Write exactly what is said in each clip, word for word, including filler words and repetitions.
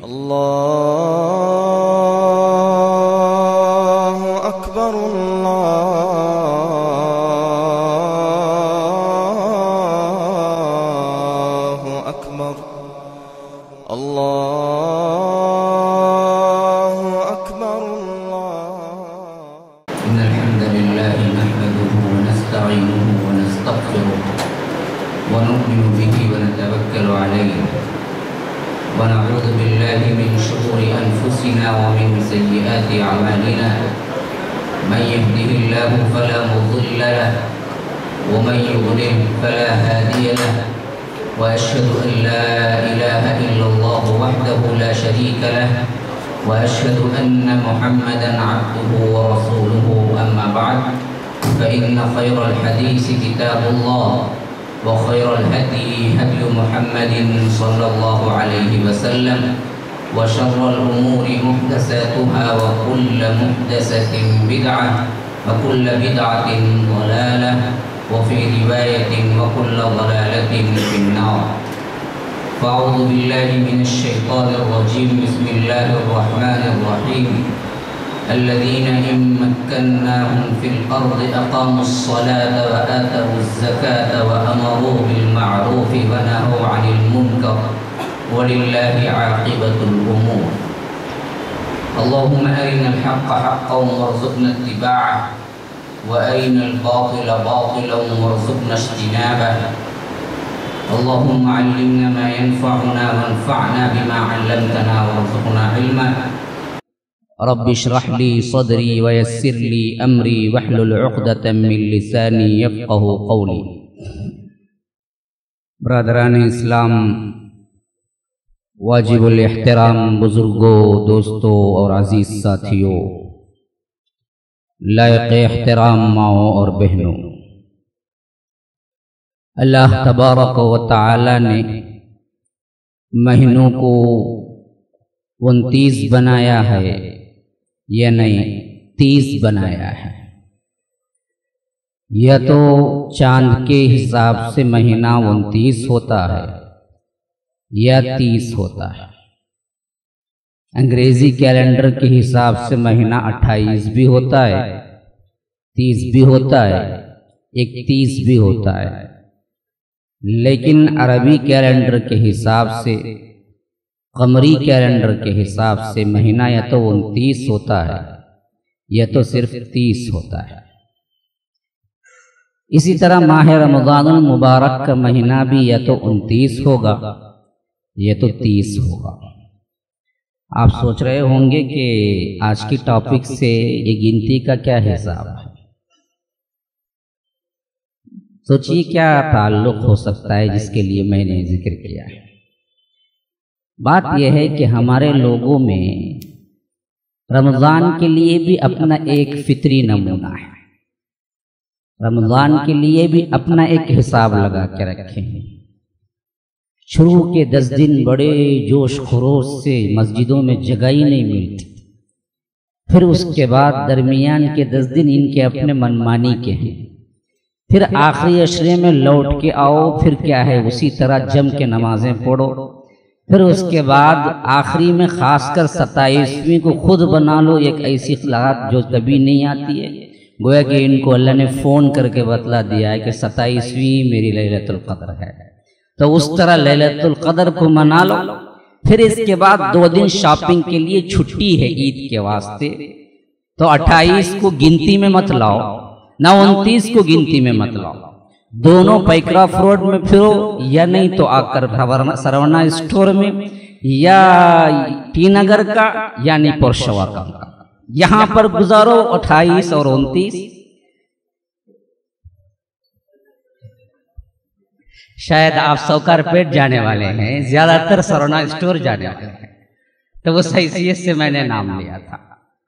الله أكبر الله أكبر الله أكبر الله. إن الحمد لله نحمده ونستعينه ونستغفره ونؤمن به ونتوكل عليه ونعوذ بالله من شرور أنفسنا ومن سيئات أعمالنا. من يهده الله فلا مضل له ومن يضلل فلا هادي له وأشهد أن لا إله إلا الله وحده لا شريك له وأشهد أن محمدا عبده ورسوله. أما بعد فإن خير الحديث كتاب الله وخير الهدي هدي محمد صلى الله عليه وسلم وشر الأمور محدثاتها وكل محدثة بدعة وكل بدعة ضلالة وفي رواية وكل ضلالة في النار. فأعوذ بالله من الشيطان الرجيم. بسم الله الرحمن الرحيم. الذين إن مكناهم في الأرض أقاموا الصلاة وآتوا الزكاة وأمروا بالمعروف ونهوا عن المنكر ولله عاقبة الأمور. اللهم أرنا الحق حقا وارزقنا اتباعه وأرنا الباطل باطلا وارزقنا اجتنابه. اللهم علمنا ما ينفعنا وانفعنا بما علمتنا وارزقنا علما. رب اشرح لي صدري ويسر لي امری واحلل عقدۃ من لسانی یفقهوا قولی. برادران اسلام، واجب الاحترام بزرگوں، دوستوں اور عزیز ساتھیوں، لائق احترام ماؤں اور بہنوں، اللہ تبارک و تعالی نے مہینوں کو انتیس بنایا ہے یا نہیں تیس بنایا ہے. یا تو چاند کے حساب سے مہینہ انتیس ہوتا ہے یا تیس ہوتا ہے. انگریزی کیلنڈر کے حساب سے مہینہ اٹھائیس بھی ہوتا ہے، تیس بھی ہوتا ہے، اکتیس بھی ہوتا ہے. لیکن عربی کیلنڈر کے حساب سے، قمری کیلنڈر کے حساب سے مہینہ یا تو انتیس ہوتا ہے یا تو صرف تیس ہوتا ہے. اسی طرح ماہ رمضان المبارک کا مہینہ بھی یا تو انتیس ہوگا یا تو تیس ہوگا. آپ سوچ رہے ہوں گے کہ آج کی ٹاپک سے یہ گنتی کا کیا حساب ہے. سوچئے کیا تعلق ہو سکتا ہے جس کے لیے میں نے ذکر کیا ہے. بات یہ ہے کہ ہمارے لوگوں میں رمضان کے لیے بھی اپنا ایک فطری نمونہ ہے. رمضان کے لیے بھی اپنا ایک حساب لگا کے رکھے ہیں. شروع کے دس دن بڑے جوش خروش سے مسجدوں میں جگہ ہی نہیں ملتی. پھر اس کے بعد درمیان کے دس دن ان کے اپنے منمانی کے ہیں. پھر آخری عشرے میں لوٹ کے آؤ، پھر کیا ہے اسی طرح جم کے نمازیں پڑھو. پھر اس کے بعد آخری میں خاص کر ستائیسویں کو خود بنا لو ایک ایسی اخلاق جو کبھی نہیں آتی ہے. گویا کہ ان کو اللہ نے فون کر کے بتلا دیا ہے کہ ستائیسویں میری لیلۃ القدر ہے، تو اس طرح لیلۃ القدر کو منا لو. پھر اس کے بعد دو دن شاپنگ کے لیے چھٹی ہے عید کے واسطے، تو اٹھائیس کو گنتی میں مت لاؤ، نہ انتیس کو گنتی میں مت لاؤ. دونوں پیکرا فروڈ میں پھرو یا نہیں تو آ کر سرونا اسٹور میں یا ٹی نگر کا یعنی پرشوا کا یہاں پر گزارو اٹھائیس اور انتیس. شاید آپ سوکار پیٹ جانے والے ہیں، زیادہ تر سرونا اسٹور جانے والے ہیں، تو اس حیثیت سے میں نے نام لیا تھا.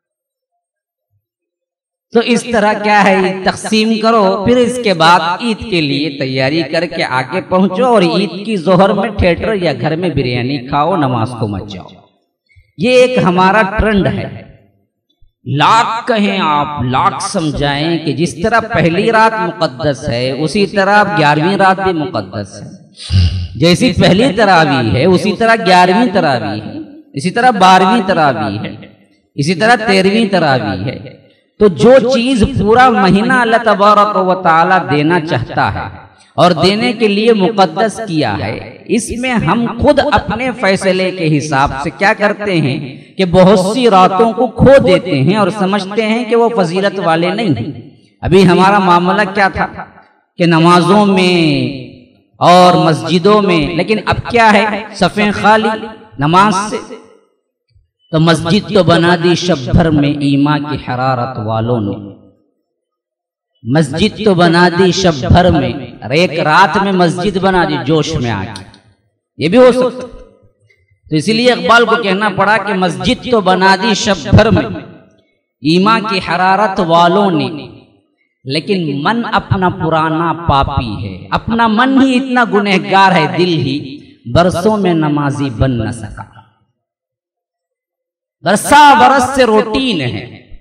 تو اس طرح کیا ہے تقسیم کرو. پھر اس کے بعد عید کے لیے تیاری کر کے آگے پہنچو اور عید کی ظہر میں تھیٹر یا گھر میں بریانی کھاؤ، نماز کو مت جاؤ. یہ ایک ہمارا ٹرنڈ ہے. لاکھ کہیں آپ، لاکھ سمجھائیں کہ جس طرح پہلی رات مقدس ہے اسی طرح گیارہویں رات بھی مقدس ہے. جیسی پہلی تراویح ہے اسی طرح گیارہویں تراویح ہے. اسی طرح بارہویں تراویح ہے، اسی طرح تیرہویں تراویح ہے۔ تو جو چیز پورا مہینہ اللہ تبارک و تعالی دینا چاہتا ہے اور دینے کے لیے مقدس کیا ہے، اس میں ہم خود اپنے فیصلے کے حساب سے کیا کرتے ہیں کہ بہت سی راتوں کو کھو دیتے ہیں اور سمجھتے ہیں کہ وہ فضیلت والے نہیں ہیں۔ ابھی ہمارا معاملہ کیا تھا کہ نمازوں میں اور مسجدوں میں، لیکن اب کیا ہے، صفیں خالی نماز سے۔ تو مسجد تو بنا دی شب بھر میں ایمان کی حرارت والوں نے، مسجد تو بنا دی شب بھر میں، اور ایک رات میں مسجد بنا دی جوش میں آ کے، یہ بھی ہو سکتا۔ تو اسی لیے اقبال کو کہنا پڑا کہ مسجد تو بنا دی شب بھر میں ایمان کی حرارت والوں نے، لیکن من اپنا پرانا پاپی ہے، اپنا من ہی اتنا گنہگار ہے، دل ہی برسوں میں نمازی بن نہ سکا۔ برسا برس سے روٹین ہے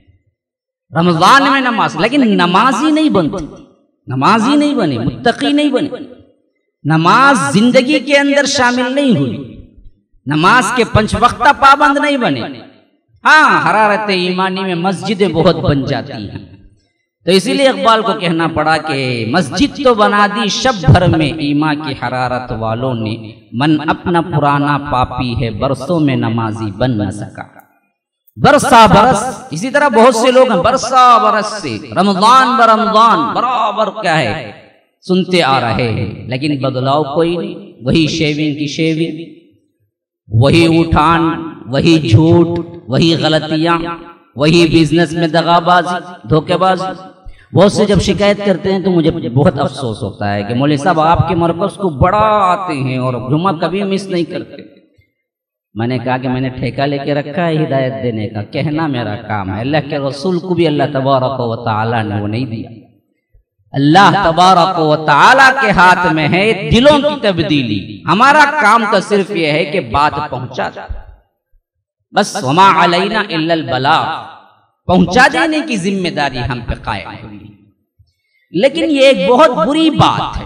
رمضان میں نماز، لیکن نمازی نہیں بنتی، نمازی نہیں بنے، متقی نہیں بنے، نماز زندگی کے اندر شامل نہیں ہوئی، نماز کے پنچ وقتہ پابند نہیں بنے۔ ہاں حرارت ایمانی میں مسجدیں بہت بن جاتی ہیں۔ تو اسی لیے اقبال کو کہنا پڑا کہ مسجد تو بنا دی شب بھر میں ایمان کی حرارت والوں نے، من اپنا پرانا پاپی ہے برسوں میں نمازی بن نہ سکا۔ برسا برس، اسی طرح بہت سے لوگ ہیں برسا برس سے رمضان برمضان برابر کیا ہے سنتے آ رہے ہیں، لیکن بدلاؤ کوئی نہیں، وہی شیونگ کی شیونگ، وہی اٹھان، وہی جھوٹ، وہی غلطیاں، وہی بزنس میں دغا بازی، دھوکے بازی۔ بہت سے جب شکایت کرتے ہیں تو مجھے بہت افسوس ہوتا ہے کہ مولوی صاحب آپ کے مرکز کو بڑا آتے ہیں اور جمعہ کبھی مس نہیں کرتے۔ میں نے کہا کہ میں نے ٹھیکہ لے کے رکھا ہے ہدایت دینے کا، کہنا میرا کام ہے، اللہ کے رسول کو بھی اللہ تبارک و تعالی نے وہ نہیں دیا۔ اللہ تبارک و تعالی کے ہاتھ میں ہے دلوں کی تبدیلی، ہمارا کام تو صرف یہ ہے کہ بات پہنچا دیں، بس وما علینا الا البلاغ، پہنچا دینے کی ذمہ داری ہم پہ قائم ہوئی۔ لیکن یہ ایک بہت بری بات ہے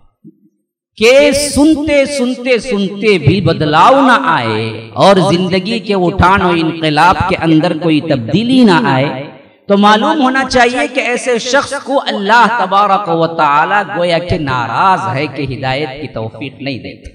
کہ سنتے سنتے سنتے بھی بدلاؤ نہ آئے اور زندگی کے اٹھان و انقلاب کے اندر کوئی تبدیلی نہ آئے، تو معلوم ہونا چاہیے کہ ایسے شخص کو اللہ تبارک و تعالی گویا کہ ناراض ہے کہ ہدایت کی توفیق نہیں دیتے۔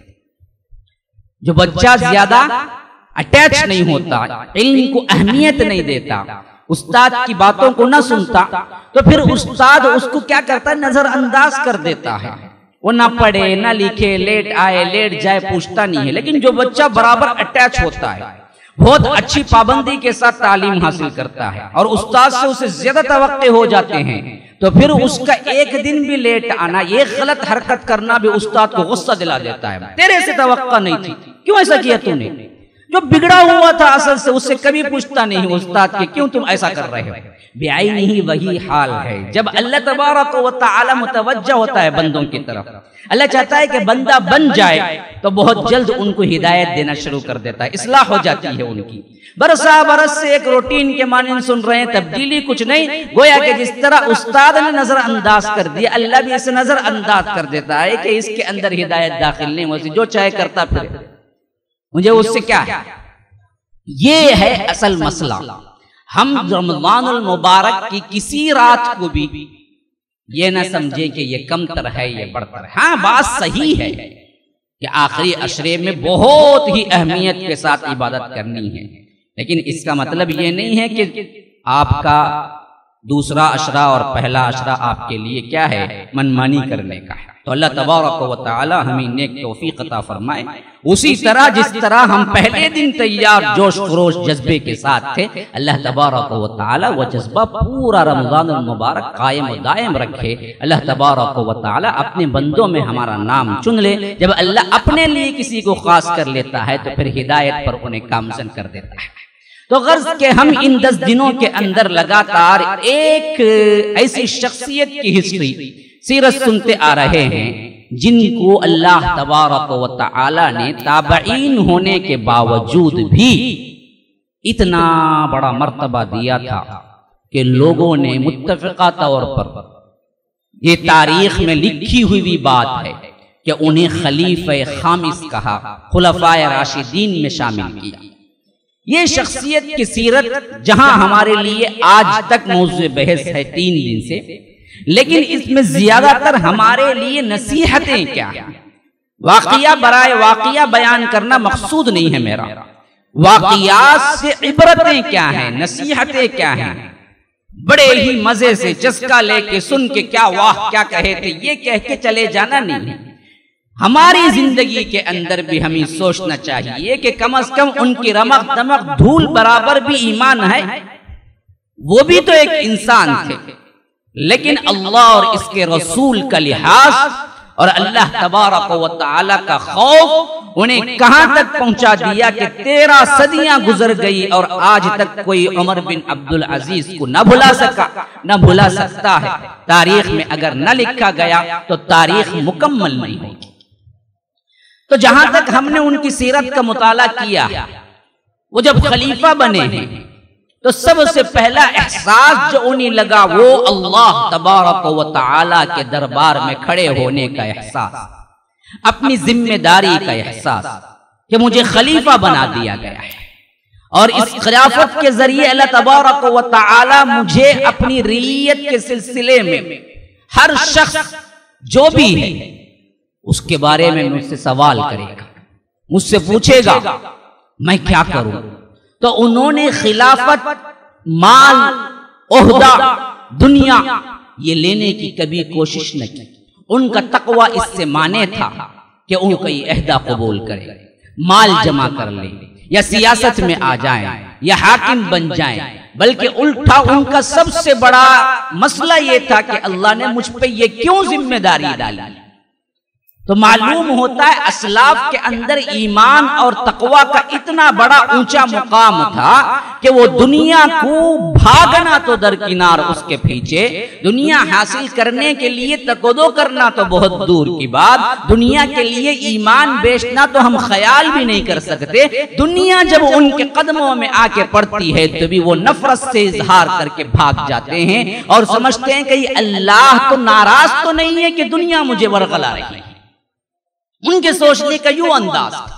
جو بچہ زیادہ اٹیچ نہیں ہوتا، علم کو اہمیت نہیں دیتا، استاد کی باتوں کو نہ سنتا، تو پھر استاد اس کو کیا کرتا ہے، نظر انداز کر دیتا ہے، وہ نہ پڑھے نہ لکھے، لیٹ آئے لیٹ جائے پوچھتا نہیں ہے۔ لیکن جو بچہ برابر اٹیچ ہوتا ہے، بہت اچھی پابندی کے ساتھ تعلیم حاصل کرتا ہے اور استاد سے اسے زیادہ توقع ہو جاتے ہیں، تو پھر اس کا ایک دن بھی لیٹ آنا، یہ غلط حرکت کرنا بھی استاد کو غصہ دلا دیتا ہے، تیرے سے توقع نہیں تھی، کیوں ایسا کیا تو نے؟ جو بگڑا ہوا تھا اصل سے اس سے کبھی پوچھتا نہیں استاد کہ کیوں تم ایسا کر رہے ہو۔ بعینہ ہی وہی حال ہے جب اللہ تبارک و تعالی متوجہ ہوتا ہے بندوں کی طرف، اللہ چاہتا ہے کہ بندہ بن جائے تو بہت جلد ان کو ہدایت دینا شروع کر دیتا ہے، اصلاح ہو جاتی ہے ان کی۔ برسا برس سے ایک روٹین کے مانند سن رہے ہیں، تبدیلی کچھ نہیں، گویا کہ جس طرح استاد نے نظر انداز کر دیا، اللہ بھی اسے نظر انداز کر دیتا ہے کہ اس کے اندر ہدایت داخل نہیں ہوتی، جو چاہے کرتا پھر مجھے اس سے کیا ہے۔ یہ ہے اصل مسئلہ۔ ہم رمضان المبارک کی کسی رات کو بھی یہ نہ سمجھے کہ یہ کم تر ہے یہ بڑھتر ہے۔ ہاں بات صحیح ہے کہ آخری عشرے میں بہت ہی اہمیت کے ساتھ عبادت کرنی ہے، لیکن اس کا مطلب یہ نہیں ہے کہ آپ کا دوسرا عشرہ اور پہلا عشرہ آپ کے لیے کیا ہے، منمانی کرنے کا ہے۔ تو اللہ تبارک و تعالی ہمیں نیک توفیق عطا فرمائے۔ اسی طرح جس طرح ہم پہلے دن تیار جوش خروش جذبے کے ساتھ تھے، اللہ تبارک و تعالی وہ جذبہ پورا رمضان المبارک قائم و دائم رکھے۔ اللہ تبارک و تعالی اپنے بندوں میں ہمارا نام چن لے۔ جب اللہ اپنے لیے کسی کو خاص کر لیتا ہے تو پھر ہدایت پر انہیں گامزن کر دیتا ہے۔ تو غرض کہ ہم ان دس دنوں کے اندر لگاتار ایک ایسی شخصیت کی ہسٹری سیرت سنتے آ رہے ہیں جن کو اللہ تبارک و تعالی نے تابعین ہونے کے باوجود بھی اتنا بڑا مرتبہ دیا تھا کہ لوگوں نے متفقہ طور پر، یہ تاریخ میں لکھی ہوئی بات ہے کہ انہیں خلیفہ خامس کہا، خلفائے راشدین میں شامل کیا۔ یہ شخصیت کی سیرت جہاں ہمارے لیے آج تک موضوع بحث ہے تین دن سے، لیکن اس میں زیادہ تر ہمارے لیے نصیحتیں کیا ہیں۔ واقعہ برائے واقعہ بیان کرنا مقصود نہیں ہے میرا، واقعات سے عبرتیں کیا ہیں، نصیحتیں کیا ہیں۔ بڑے ہی مزے سے چسکا لے کے سن کے کیا واہ کیا کہے تھے یہ کہہ کے چلے جانا نہیں ہے۔ ہماری زندگی کے اندر بھی ہمیں سوچنا چاہیے کہ کم از کم ان کی رمق دمق دھول برابر بھی ایمان ہے، وہ بھی تو ایک انسان تھے، لیکن اللہ اور اس کے رسول کا لحاظ اور اللہ تبارک و تعالی کا خوف انہیں کہاں تک پہنچا دیا کہ تیرہ صدیاں گزر گئی اور آج تک کوئی عمر بن عبدالعزیز کو نہ بھلا سکا نہ بھلا سکتا ہے۔ تاریخ میں اگر نہ لکھا گیا تو تاریخ مکمل نہیں ہوگی۔ تو جہاں تک ہم نے ان کی سیرت کا مطالعہ کیا، وہ جب خلیفہ بنے ہیں تو سب سے پہلا احساس جو انہیں لگا وہ اللہ تبارک و تعالی کے دربار میں کھڑے ہونے کا احساس، اپنی ذمہ داری کا احساس کہ مجھے خلیفہ بنا دیا گیا ہے اور اس خلافت کے ذریعے اللہ تبارک و تعالی مجھے اپنی رعیت کے سلسلے میں ہر شخص جو بھی ہے اس کے بارے میں مجھ سے سوال کرے گا، مجھ سے پوچھے گا میں کیا کروں۔ تو انہوں نے خلافت، مال، عہدہ، دنیا یہ لینے کی کبھی کوشش نہ کی۔ ان کا تقوی اس سے مانے تھا کہ ان کا یہ عہدہ قبول کرے، مال جمع کر لیں یا سیاست میں آ جائیں یا حاکم بن جائیں، بلکہ الٹا ان کا سب سے بڑا مسئلہ یہ تھا کہ اللہ نے مجھ پہ یہ کیوں ذمہ داری ڈالی۔ تو معلوم ہوتا ہے اسلاف کے اندر ایمان اور تقوی کا اتنا بڑا اونچا مقام تھا کہ وہ دنیا کو بھاگنا تو درکنار اس کے پیچھے، دنیا حاصل کرنے کے لیے تقدو کرنا تو بہت دور کی بات، دنیا کے لیے ایمان بیچنا تو ہم خیال بھی نہیں کر سکتے۔ دنیا جب ان کے قدموں میں آ کے پڑتی ہے تو بھی وہ نفرت سے اظہار کر کے بھاگ جاتے ہیں اور سمجھتے ہیں کہ اللہ تو ناراض تو نہیں ہے کہ دنیا مجھے ورغلا رہی ہے۔ ان کے سوچنے کا یوں انداز تھا۔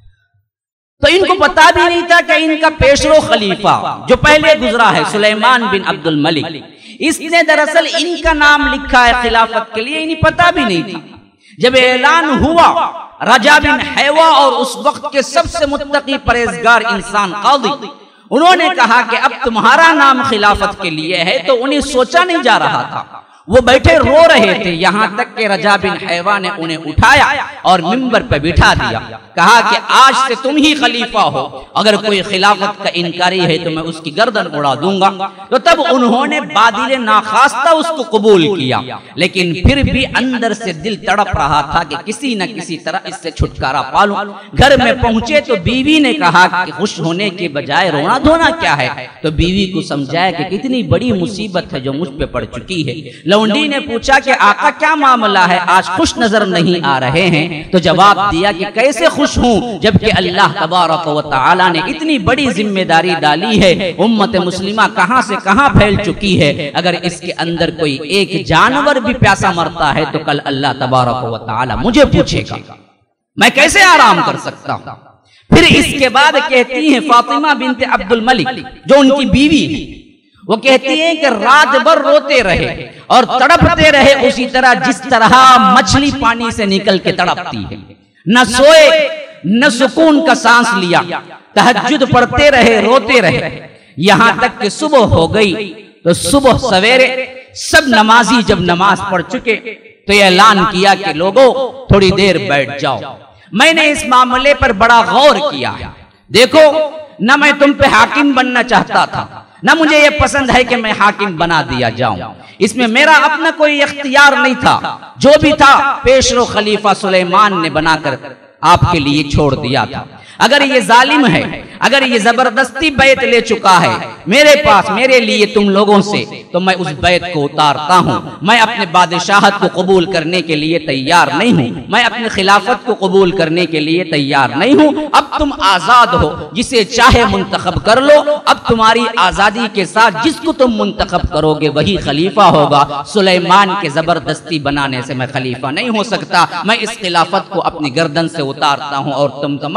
تو ان کو پتا بھی نہیں تھا کہ ان کا پیشرو خلیفہ جو پہلے گزرا ہے سلیمان بن عبد الملک، اس نے دراصل ان کا نام لکھا ہے خلافت کے لیے، انہیں پتا بھی نہیں تھا۔ جب اعلان ہوا رجا بن حیوہ اور اس وقت کے سب سے متقی پرہیزگار انسان قاضی، انہوں نے کہا کہ اب تمہارا نام خلافت کے لیے ہے، تو انہیں سوچا نہیں جا رہا تھا۔ وہ بیٹھے رو رہے تھے، یہاں تک کہ رجا بن حیوہ نے انہیں اٹھایا اور منبر پہ بٹھا دیا، کہا کہ آج سے تم ہی خلیفہ ہو، اگر کوئی خلافت کا انکاری ہے تو میں اس کی گردن اڑا دوں گا۔ تو تب انہوں نے بادل ناخواستہ اس کو قبول کیا، لیکن پھر بھی اندر سے دل تڑپ رہا تھا کہ کسی نہ کسی طرح اس سے چھٹکارا پالوں۔ گھر میں پہنچے تو بیوی نے کہا کہ خوش ہونے کے بجائے رونا دھونا کیا ہے، تو بیوی کو سمجھایا کہ کتنی بڑی مصیبت ہے جو مجھ پہ پڑ چکی ہے۔ لونڈی نے پوچھا کہ آقا کیا معاملہ ہے، آج خوش نظر نہیں آ رہے ہیں؟ تو جواب دیا کہ کیسے خوش ہوں جبکہ اللہ تبارک و تعالی نے اتنی بڑی ذمہ داری ڈالی ہے، امت مسلمہ کہاں سے کہاں پھیل چکی ہے، اگر اس کے اندر کوئی ایک جانور بھی پیاسا مرتا ہے تو کل اللہ تبارک و تعالی مجھے پوچھے گا، میں کیسے آرام کر سکتا ہوں۔ پھر اس کے بعد کہتی ہیں فاطمہ بنت عبد الملک جو ان کی بیوی ہے، وہ کہتی ہیں کہ رات بھر روتے رہے اور تڑپتے رہے اسی طرح جس طرح مچھلی پانی سے نکل کے تڑپتی ہے، نہ سوئے نہ سکون کا سانس لیا، تہجد پڑھتے رہے روتے رہے، یہاں تک کہ صبح ہو گئی۔ تو صبح سویرے سب نمازی جب نماز پڑھ چکے تو یہ اعلان کیا کہ لوگوں تھوڑی دیر بیٹھ جاؤ، میں نے اس معاملے پر بڑا غور کیا، دیکھو نہ میں تم پہ حاکم بننا چاہتا تھا، نہ مجھے یہ پسند ہے کہ میں حاکم بنا دیا جاؤں، اس میں میرا اپنا کوئی اختیار نہیں تھا، جو بھی تھا پیشرو خلیفہ سلیمان نے بنا کر آپ کے لیے چھوڑ دیا تھا۔ اگر یہ ظالم ہے، اگر یہ زبردستی بیعت لے چکا ہے میرے پاس میرے لیے تم لوگوں سے، تو میں اس بیعت کو اتارتا ہوں، میں اپنے بادشاہت کو قبول کرنے کے لیے تیار نہیں ہوں، میں اپنی خلافت کو قبول کرنے کے لیے تیار نہیں ہوں، اب تم آزاد ہو، جسے چاہے منتخب کر لو، اب تمہاری آزادی کے ساتھ جس کو تم منتخب کرو گے وہی خلیفہ ہوگا، سلیمان کے زبردستی بنانے سے میں خلیفہ نہیں ہو سکتا، میں اس خلافت کو اپنی گردن سے اتارتا ہوں اور تم تمام کو بھی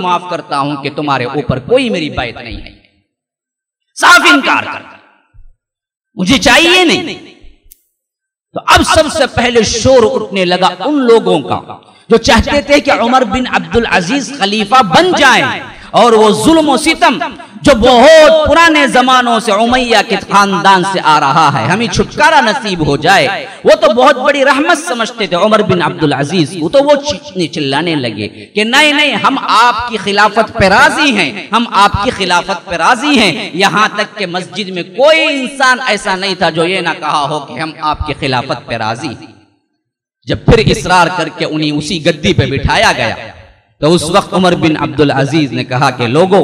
معاف کرتا ہوں کہ تمہارے اوپر کوئی میری بیعت نہیں ہے. صاف انکار کرتا, مجھے چاہیے نہیں. تو اب سب سے پہلے شور اٹھنے لگا ان لوگوں کا جو چاہتے تھے کہ عمر بن عبد العزیز خلیفہ بن جائیں, اور وہ ظلم و ستم جو بہت پرانے زمانوں سے امیہ کے خاندان سے آ رہا ہے, ہمیں چھٹکارا نصیب ہو جائے. وہ تو بہت بڑی رحمت سمجھتے تھے عمر بن عبد العزیز کو, تو وہ چیخنے چلانے لگے کہ نہیں نہیں, ہم آپ کی خلافت پہ راضی ہیں, ہم آپ کی خلافت پہ راضی ہیں. یہاں تک کہ مسجد میں کوئی انسان ایسا نہیں تھا جو یہ نہ کہا ہو کہ ہم آپ کی خلافت پہ راضی ہیں. جب پھر اصرار کر کے انہیں اسی گدی پہ بٹھایا گیا تو اس وقت عمر بن عبد العزیز نے کہا کہ لوگوں,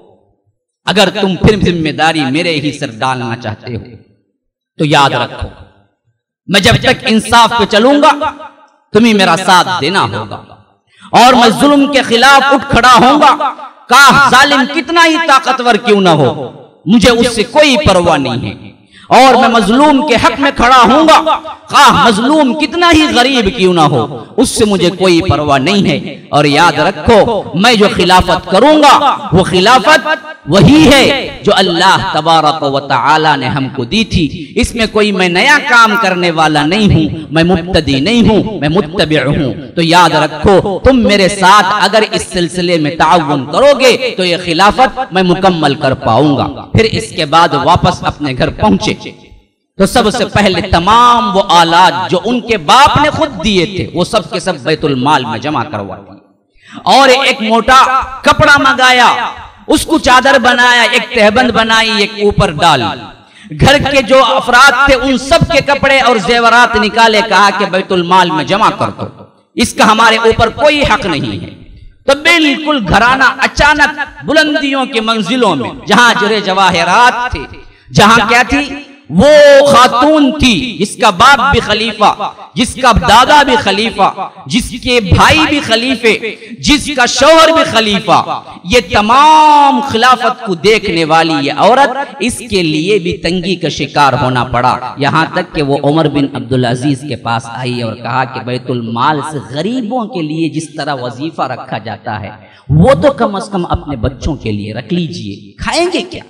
اگر تم پھر ذمہ داری میرے ہی سر ڈالنا چاہتے ہو تو یاد رکھو, میں جب تک انصاف پہ چلوں گا تمہیں میرا ساتھ دینا ہوگا, اور میں ظلم کے خلاف اٹھ کھڑا ہوں گا. کاہ ظالم کتنا ہی طاقتور کیوں نہ ہو, مجھے اس سے کوئی پرواہ نہیں ہے, اور میں مظلوم کے حق میں کھڑا ہوں گا. خواہ مظلوم کتنا ہی غریب کیوں نہ ہو, اس سے مجھے کوئی پرواہ نہیں ہے. اور یاد رکھو, میں جو خلافت کروں گا وہ خلافت وہی ہے جو اللہ تبارک و تعالی نے ہم کو دی تھی. اس میں کوئی میں نیا کام کرنے والا نہیں ہوں, میں مبتدی نہیں ہوں, میں متبع ہوں. تو یاد رکھو, تم میرے ساتھ اگر اس سلسلے میں تعاون کرو گے تو یہ خلافت میں مکمل کر پاؤں گا. پھر اس کے بعد واپس اپنے گھر پہنچے تو سب سے پہلے تمام وہ آلات جو ان کے باپ نے خود دیے تھے وہ سب کے سب بیت المال میں جمع کروا دیے, اور ایک موٹا کپڑا منگایا, اس کو چادر بنایا, ایک تہبند بنائی, ایک اوپر ڈال. گھر کے جو افراد تھے ان سب کے کپڑے اور زیورات نکالے, کہا کہ بیت المال میں جمع کر دو, اس کا ہمارے اوپر کوئی حق نہیں ہے. تو بالکل گھرانہ اچانک بلندیوں کے منزلوں میں, جہاں جرے جواہرات تھے, جہاں کیا تھی, وہ خاتون تھی جس کا باپ بھی خلیفہ, جس کا دادا بھی خلیفہ, جس کے بھائی بھی خلیفے, جس کا شوہر بھی خلیفہ, یہ تمام خلافت کو دیکھنے والی یہ عورت, اس کے لیے بھی تنگی کا شکار ہونا پڑا. یہاں تک کہ وہ عمر بن عبد العزیز کے پاس آئی اور کہا کہ بیت المال سے غریبوں کے لیے جس طرح وظیفہ رکھا جاتا ہے وہ تو کم از کم اپنے بچوں کے لیے رکھ لیجئے, کھائیں گے کیا؟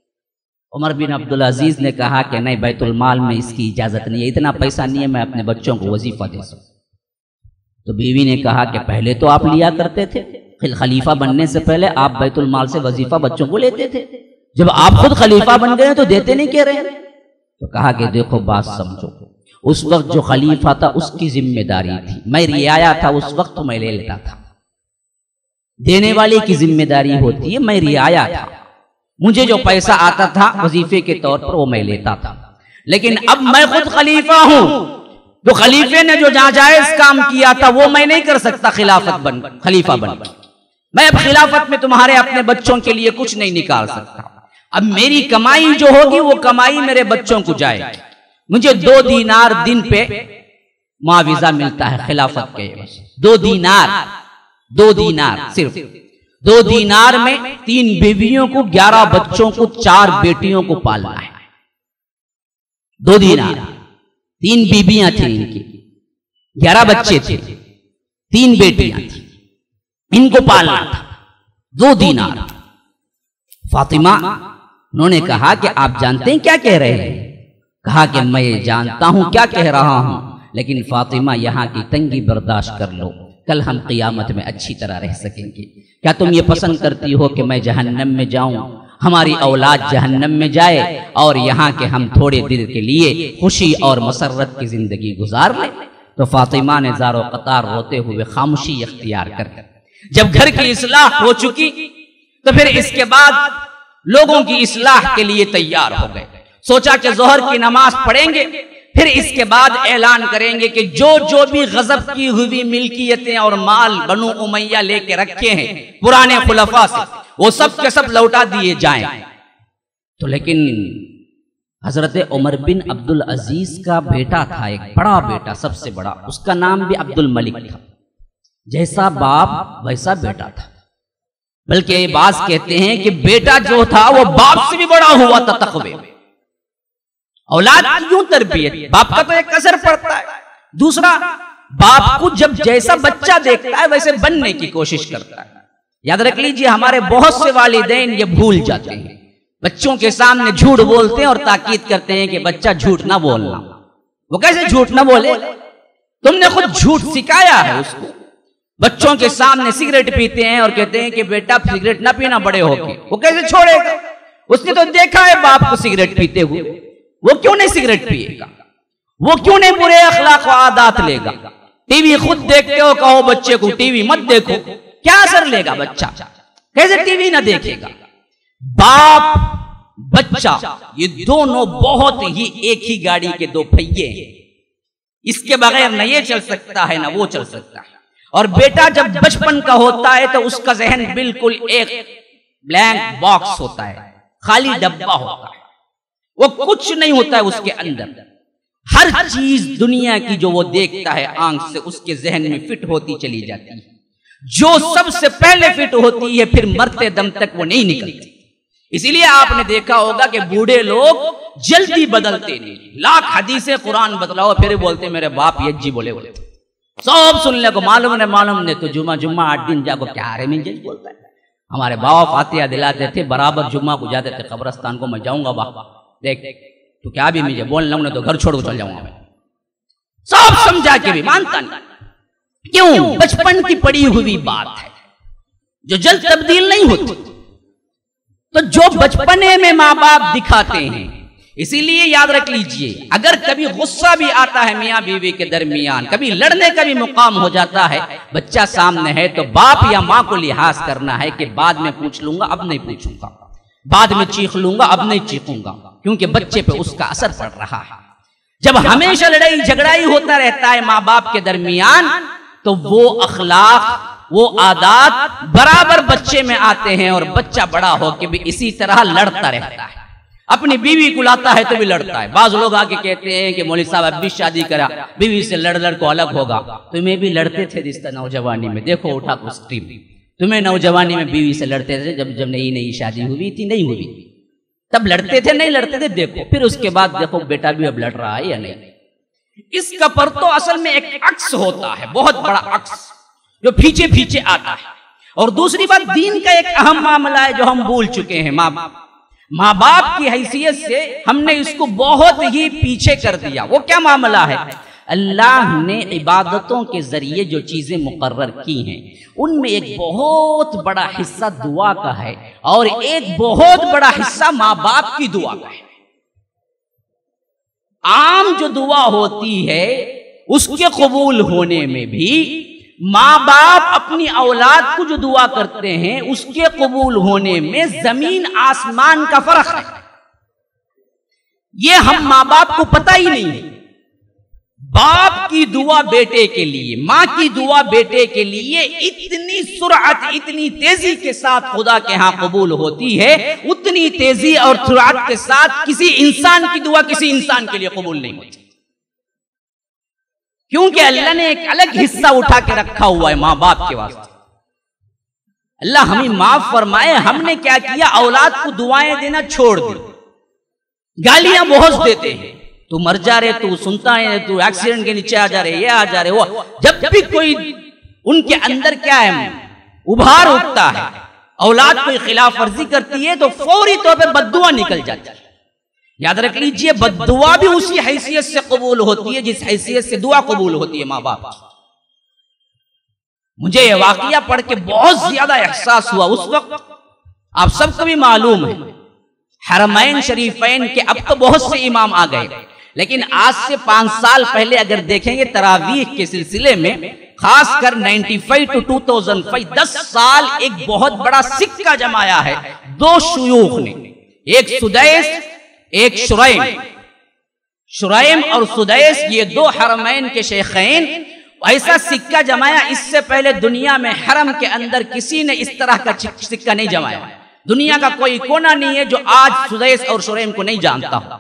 عمر بن عبد العزیز نے کہا کہ نہیں, بیت المال میں اس کی اجازت نہیں ہے, اتنا پیسہ نہیں ہے میں اپنے بچوں کو وظیفہ دے سکوں. تو بیوی نے کہا کہ پہلے تو آپ لیا کرتے تھے, خلیفہ بننے سے پہلے آپ بیت المال سے وظیفہ بچوں کو لیتے تھے, جب آپ خود خلیفہ بن گئے تو دیتے نہیں کہہ رہے. تو کہا کہ دیکھو بات سمجھو, اس وقت جو خلیفہ تھا اس کی ذمہ داری تھی, میں رعایا تھا اس وقت تو میں لے لیتا تھا. دینے والے کی ذمہ داری ہوتی ہے, میں رعایا تھا, مجھے جو پیسہ آتا تھا وظیفے کے طور پر وہ میں لیتا تھا. لیکن اب میں خود خلیفہ ہوں, جو خلیفے نے جو ناجائز کام کیا تھا وہ میں نہیں کر سکتا خلافت بن خلیفہ بن میں اب خلافت میں تمہارے اپنے بچوں کے لیے کچھ نہیں نکال سکتا. اب میری کمائی جو ہوگی وہ کمائی میرے بچوں کو جائے. مجھے دو دینار دن پہ معاوضہ ملتا ہے خلافت کے, دو دینار, دو دینار صرف. دو دینار میں تین بیویوں کو, گیارہ بچوں کو, چار بیٹیوں کو پالنا ہے. دو دینار, تین بیویاں تھیں ان کی, گیارہ بچے تھے, تین بیٹیاں تھیں, ان کو پالنا تھا. دو دینار. فاطمہ انہوں نے کہا کہ آپ جانتے ہیں کیا کہہ رہے ہیں؟ کہا کہ میں جانتا ہوں کیا کہہ رہا ہوں, لیکن فاطمہ یہاں کی تنگی برداشت کر لو, کل ہم قیامت میں اچھی طرح رہ سکیں گے. کیا تم یہ پسند کرتی ہو کہ میں جہنم میں جاؤں, ہماری اولاد جہنم میں جائے, اور یہاں کے ہم تھوڑے دیر کے لیے خوشی اور مسرت کی زندگی گزار لیں؟ تو فاطمہ نے زار و قطار روتے ہوئے خاموشی اختیار کر کر جب گھر کی اصلاح ہو چکی تو پھر اس کے بعد لوگوں کی اصلاح کے لیے تیار ہو گئے. سوچا کہ ظہر کی نماز پڑھیں گے, پھر اس کے بعد اعلان کریں گے کہ جو جو بھی غصب کی ہوئی ملکیتیں اور مال بنو امیہ لے کے رکھے ہیں پرانے خلفاء سے, وہ سب کے سب لوٹا دیے جائیں. تو لیکن حضرت عمر بن عبد العزیز کا بیٹا تھا, ایک بڑا بیٹا, سب سے بڑا, اس کا نام بھی عبد الملک تھا. جیسا باپ ویسا بیٹا تھا, بلکہ یہ باز کہتے ہیں کہ بیٹا جو تھا وہ باپ سے بھی بڑا ہوا تھا تقوی میں. اولاد کی یوں تربیت, باپ کا تو ایک اثر پڑتا ہے. دوسرا, باپ کو جب جیسا بچہ دیکھتا ہے ویسے بننے کی کوشش کرتا ہے. یاد رکھ لیجئے ہمارے بہت سے والدین یہ بھول جاتے ہیں، بچوں کے سامنے جھوٹ بولتے ہیں اور تاکید کرتے ہیں کہ بچہ جھوٹ نہ بولنا۔ وہ کیسے جھوٹ نہ بولے؟ تم نے خود جھوٹ سکھایا ہے اس کو۔ بچوں کے سامنے سگریٹ پیتے ہیں اور کہتے ہیں کہ بیٹا سگریٹ نہ پینا بڑے ہو کے، وہ کیسے چھوڑے گا؟ اس نے تو دیکھا ہے باپ کو سگریٹ پیتے ہوئے، وہ کیوں نہیں سگریٹ پیے گا؟ وہ کیوں نہیں برے اخلاق و عادات لے گا؟ ٹی وی خود دیکھتے ہو، کہو بچے کو ٹی وی مت دیکھو، کیا اثر لے گا بچہ؟ کیسے ٹی وی نہ دیکھے گا؟ باپ بچہ یہ دونوں بہت ہی ایک ہی گاڑی کے دو پہیے ہیں، اس کے بغیر نہ یہ چل سکتا ہے نہ وہ چل سکتا ہے۔ اور بیٹا جب بچپن کا ہوتا ہے تو اس کا ذہن بالکل ایک بلینک باکس ہوتا ہے، خالی ڈبہ ہوتا ہے، وہ کچھ نہیں ہوتا ہے اس کے اندر۔ ہر چیز دنیا کی جو وہ دیکھتا ہے آنکھ سے اس کے ذہن میں فٹ ہوتی چلی جاتی ہے، جو سب سے پہلے فٹ ہوتی ہے پھر مرتے دم تک وہ نہیں نکلتی۔ اسی لیے آپ نے دیکھا ہوگا کہ بوڑھے لوگ جلدی بدلتے نہیں، لاکھ حدیثیں قرآن بتلاؤ پھر بولتے میرے باپ یہ جی بولے بولے سب سننے کو معلوم نے معلوم نے تو جمعہ جمعہ آٹھ دن جاگو کیا رہے میں جی بولتا ہے۔ ہمارے باپ فاتحہ دلاتے تھے، برابر جمعہ کو جاتے تھے قبرستان کو، میں جاؤں گا باپ دیکھ تو کیا بھی مجھے بول لوں نے تو گھر چھوڑ کو چل جاؤں گا میں، سب سمجھا کے بھی مانتا نہیں۔ کیوں؟ بچپن کی پڑی ہوئی بات ہے جو جلد تبدیل نہیں ہوتی۔ تو جو بچپنے میں ماں باپ دکھاتے ہیں، اسی لیے یاد رکھ لیجئے اگر کبھی غصہ بھی آتا ہے میاں بیوی کے درمیان، کبھی لڑنے کا بھی مقام ہو جاتا ہے، بچہ سامنے ہے تو باپ یا ماں کو لحاظ کرنا ہے کہ بعد میں پوچھ لوں گا اب نہیں پوچھوں گا، بعد میں چیخ لوں گا اب نہیں چیخوں گا، کیونکہ بچے پہ اس کا اثر پڑ رہا ہے۔ جب ہمیشہ لڑائی جھگڑائی ہوتا رہتا ہے ماں باپ کے درمیان تو وہ اخلاق وہ عادات برابر بچے میں آتے ہیں، اور بچہ بڑا ہو کے بھی اسی طرح لڑتا رہتا ہے، اپنی بیوی کو لاتا ہے تو بھی لڑتا ہے۔ بعض لوگ آگے کہتے ہیں کہ مولوی صاحب اب بھی شادی کرا، بیوی سے لڑ لڑ کو الگ ہوگا، تمہیں بھی لڑتے تھے رشتہ نوجوانی میں، دیکھو اٹھا کو سٹریم، تمہیں نوجوانی میں بیوی سے لڑتے تھے، جب جب نئی نئی شادی ہوئی تھی نہیں ہوئی تب لڑتے تھے نہیں لڑتے تھے، دیکھو پھر اس کے بعد دیکھو بیٹا بھی اب لڑ رہا ہے یا نہیں۔ اس کا پر تو اصل میں ایک عکس ہوتا ہے، بہت بڑا عکس جو پیچھے پیچھے آتا ہے۔ اور دوسری بات دین کا ایک اہم معاملہ ہے جو ہم بھول چکے ہیں، ماں باپ ماں باپ کی حیثیت سے ہم نے اس کو بہت ہی پیچھے کر دیا۔ وہ کیا معاملہ ہے؟ اللہ نے عبادتوں کے ذریعے جو چیزیں مقرر کی ہیں ان میں ایک بہت بڑا حصہ دعا کا ہے، اور ایک بہت بڑا حصہ ماں باپ کی دعا کا ہے۔ عام جو دعا ہوتی ہے اس کے قبول ہونے میں بھی ماں باپ اپنی اولاد کو جو دعا کرتے ہیں اس کے قبول ہونے میں زمین آسمان کا فرق ہے۔ یہ ہم ماں باپ کو پتہ ہی نہیں ہے۔ باپ کی دعا بیٹے کے لیے، ماں کی دعا بیٹے کے لیے اتنی سرعت اتنی تیزی کے ساتھ خدا کے ہاں قبول ہوتی ہے، اتنی تیزی اور سرعت کے ساتھ کسی انسان کی دعا کسی انسان کے لیے قبول نہیں ہوتی، کیونکہ اللہ نے ایک الگ حصہ اٹھا کے رکھا ہوا ہے ماں باپ کے واسطے۔ اللہ ہمیں معاف فرمائے، ہم نے کیا کیا؟ اولاد کو دعائیں دینا چھوڑ دی، گالیاں بہت دیتے ہیں، تو مر جا رہے، تو سنتا ہے، تو ایکسیڈنٹ کے نیچے آ جا رہے، یہ آ جا رہے، وہ جب بھی کوئی ان کے اندر کیا ہے ابھار اٹھتا ہے، اولاد کوئی خلاف ورزی کرتی ہے تو فوری طور پہ بد دعا نکل جاتی ہے۔ یاد رکھ لیجئے بد دعا بھی اسی حیثیت سے قبول ہوتی ہے جس حیثیت سے دعا قبول ہوتی ہے ماں باپ۔ مجھے یہ واقعہ پڑھ کے بہت زیادہ احساس ہوا اس وقت، آپ سب کو بھی معلوم ہے حرمین شریفین کے اب تو بہت سے امام آ گئے، لیکن آج سے پانچ سال پہلے اگر دیکھیں گے تراویح کے سلسلے میں، خاص کر ninety five to two thousand five, دس سال ایک بہت بڑا سکہ جمایا ہے دو شیوخ نے، ایک سدیس ایک شرائم۔ شرائم اور سدیس یہ دو حرمین کے شیخین، ایسا سکہ جمایا، اس سے پہلے دنیا میں حرم کے اندر کسی نے اس طرح کا سکہ نہیں جمایا، دنیا کا کوئی کونا نہیں ہے جو آج سدیس اور شرائم کو نہیں جانتا ہو۔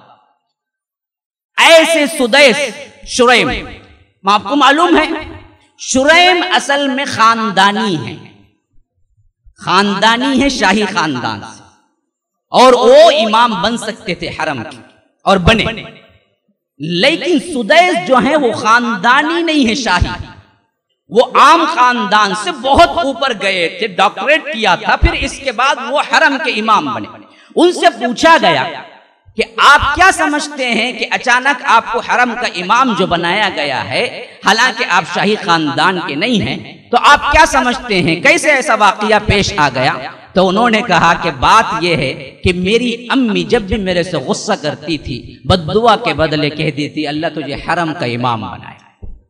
ایسے سدیس شرائم، آپ کو معلوم ہے شرائم اصل میں خاندانی ہے، خاندانی ہے شاہی خاندان سے، اور وہ امام بن سکتے تھے حرم کی اور بنے، لیکن سدیس جو ہیں وہ خاندانی نہیں ہے شاہی، وہ عام خاندان سے بہت اوپر گئے تھے، ڈاکٹریٹ کیا تھا، پھر اس کے بعد وہ حرم کے امام بنے۔ ان سے پوچھا گیا کہ آپ کیا سمجھتے ہیں کہ اچانک آپ کو حرم کا امام جو بنایا گیا ہے، حالانکہ آپ شاہی خاندان کے نہیں ہیں، تو آپ کیا سمجھتے ہیں کیسے ایسا واقعہ پیش آ گیا؟ تو انہوں نے کہا کہ بات یہ ہے کہ میری امی جب بھی میرے سے غصہ کرتی تھی، بد دعا کے بدلے کہہ دیتی اللہ تجھے حرم کا امام بنائے۔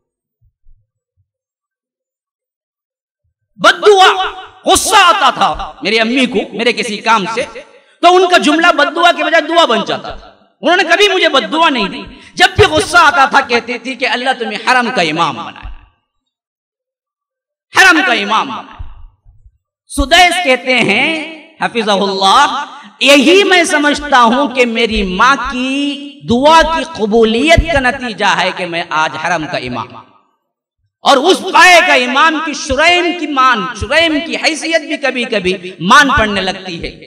بد دعا، غصہ آتا تھا میری امی کو میرے کسی کام سے، تو ان کا جملہ بد دعا کے بجائے دعا بن جاتا تھا۔ انہوں نے کبھی مجھے بد دعا نہیں دی، جب بھی غصہ آتا تھا کہتی تھی کہ اللہ تمہیں حرم کا امام بنائے، حرم کا امام بنائے۔ سدیس کہتے ہیں حفظہ اللہ، یہی میں سمجھتا ہوں کہ میری ماں کی دعا کی قبولیت کا نتیجہ ہے کہ میں آج حرم کا امام، اور اس پائے کا امام کی شریم کی مان، شریم کی حیثیت بھی کبھی کبھی مان پڑنے لگتی ہے۔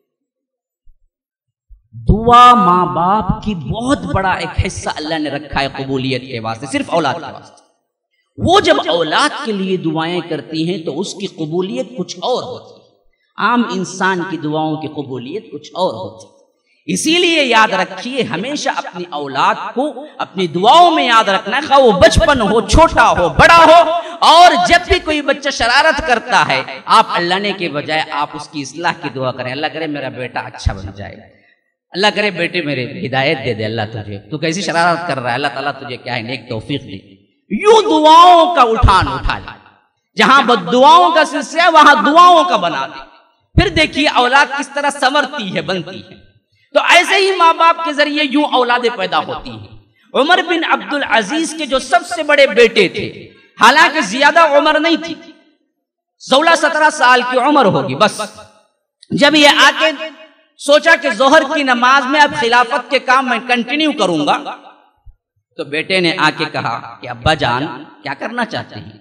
دعا ماں باپ کی بہت بڑا ایک حصہ اللہ نے رکھا ہے قبولیت کے واسطے، صرف اولاد کے واسطے۔ وہ جب اولاد کے لیے دعائیں کرتی ہیں تو اس کی قبولیت کچھ اور ہوتی ہے، عام انسان کی دعاؤں کی قبولیت کچھ اور ہوتی ہے۔ اسی لیے یاد رکھیے، ہمیشہ اپنی اولاد کو اپنی دعاؤں میں یاد رکھنا ہے، خواہ وہ بچپن ہو، چھوٹا ہو، بڑا ہو، اور جب بھی کوئی بچہ شرارت کرتا ہے، آپ اللہ نے کے بجائے آپ اس کی اصلاح کی دعا کریں، اللہ کرے میرا بیٹا اچھا بن جائے، اللہ کرے بیٹے میرے ہدایت دے دے، اللہ تجھے تو کیسی شرارت کر رہا ہے، اللہ تعالیٰ تجھے کیا ہے نیک توفیق دے۔ یوں دعاؤں کا اٹھان اٹھا لے، جہاں بد دعاؤں کا سلسلہ وہاں دعاؤں کا بنا دے، پھر دیکھیے اولاد کس طرح سنورتی ہے، بنتی ہے۔ تو ایسے ہی ماں باپ کے ذریعے یوں اولادیں پیدا ہوتی ہیں۔ عمر بن عبد العزیز کے جو سب سے بڑے بیٹے تھے، حالانکہ زیادہ عمر نہیں تھی، سولہ سترہ سال کی عمر ہوگی بس، جب یہ آ کے سوچا کہ ظہر کی نماز میں اب خلافت کے کام میں کنٹینیو کروں گا، تو بیٹے نے آ کے کہا کہ ابا جان کیا کرنا چاہتے ہیں؟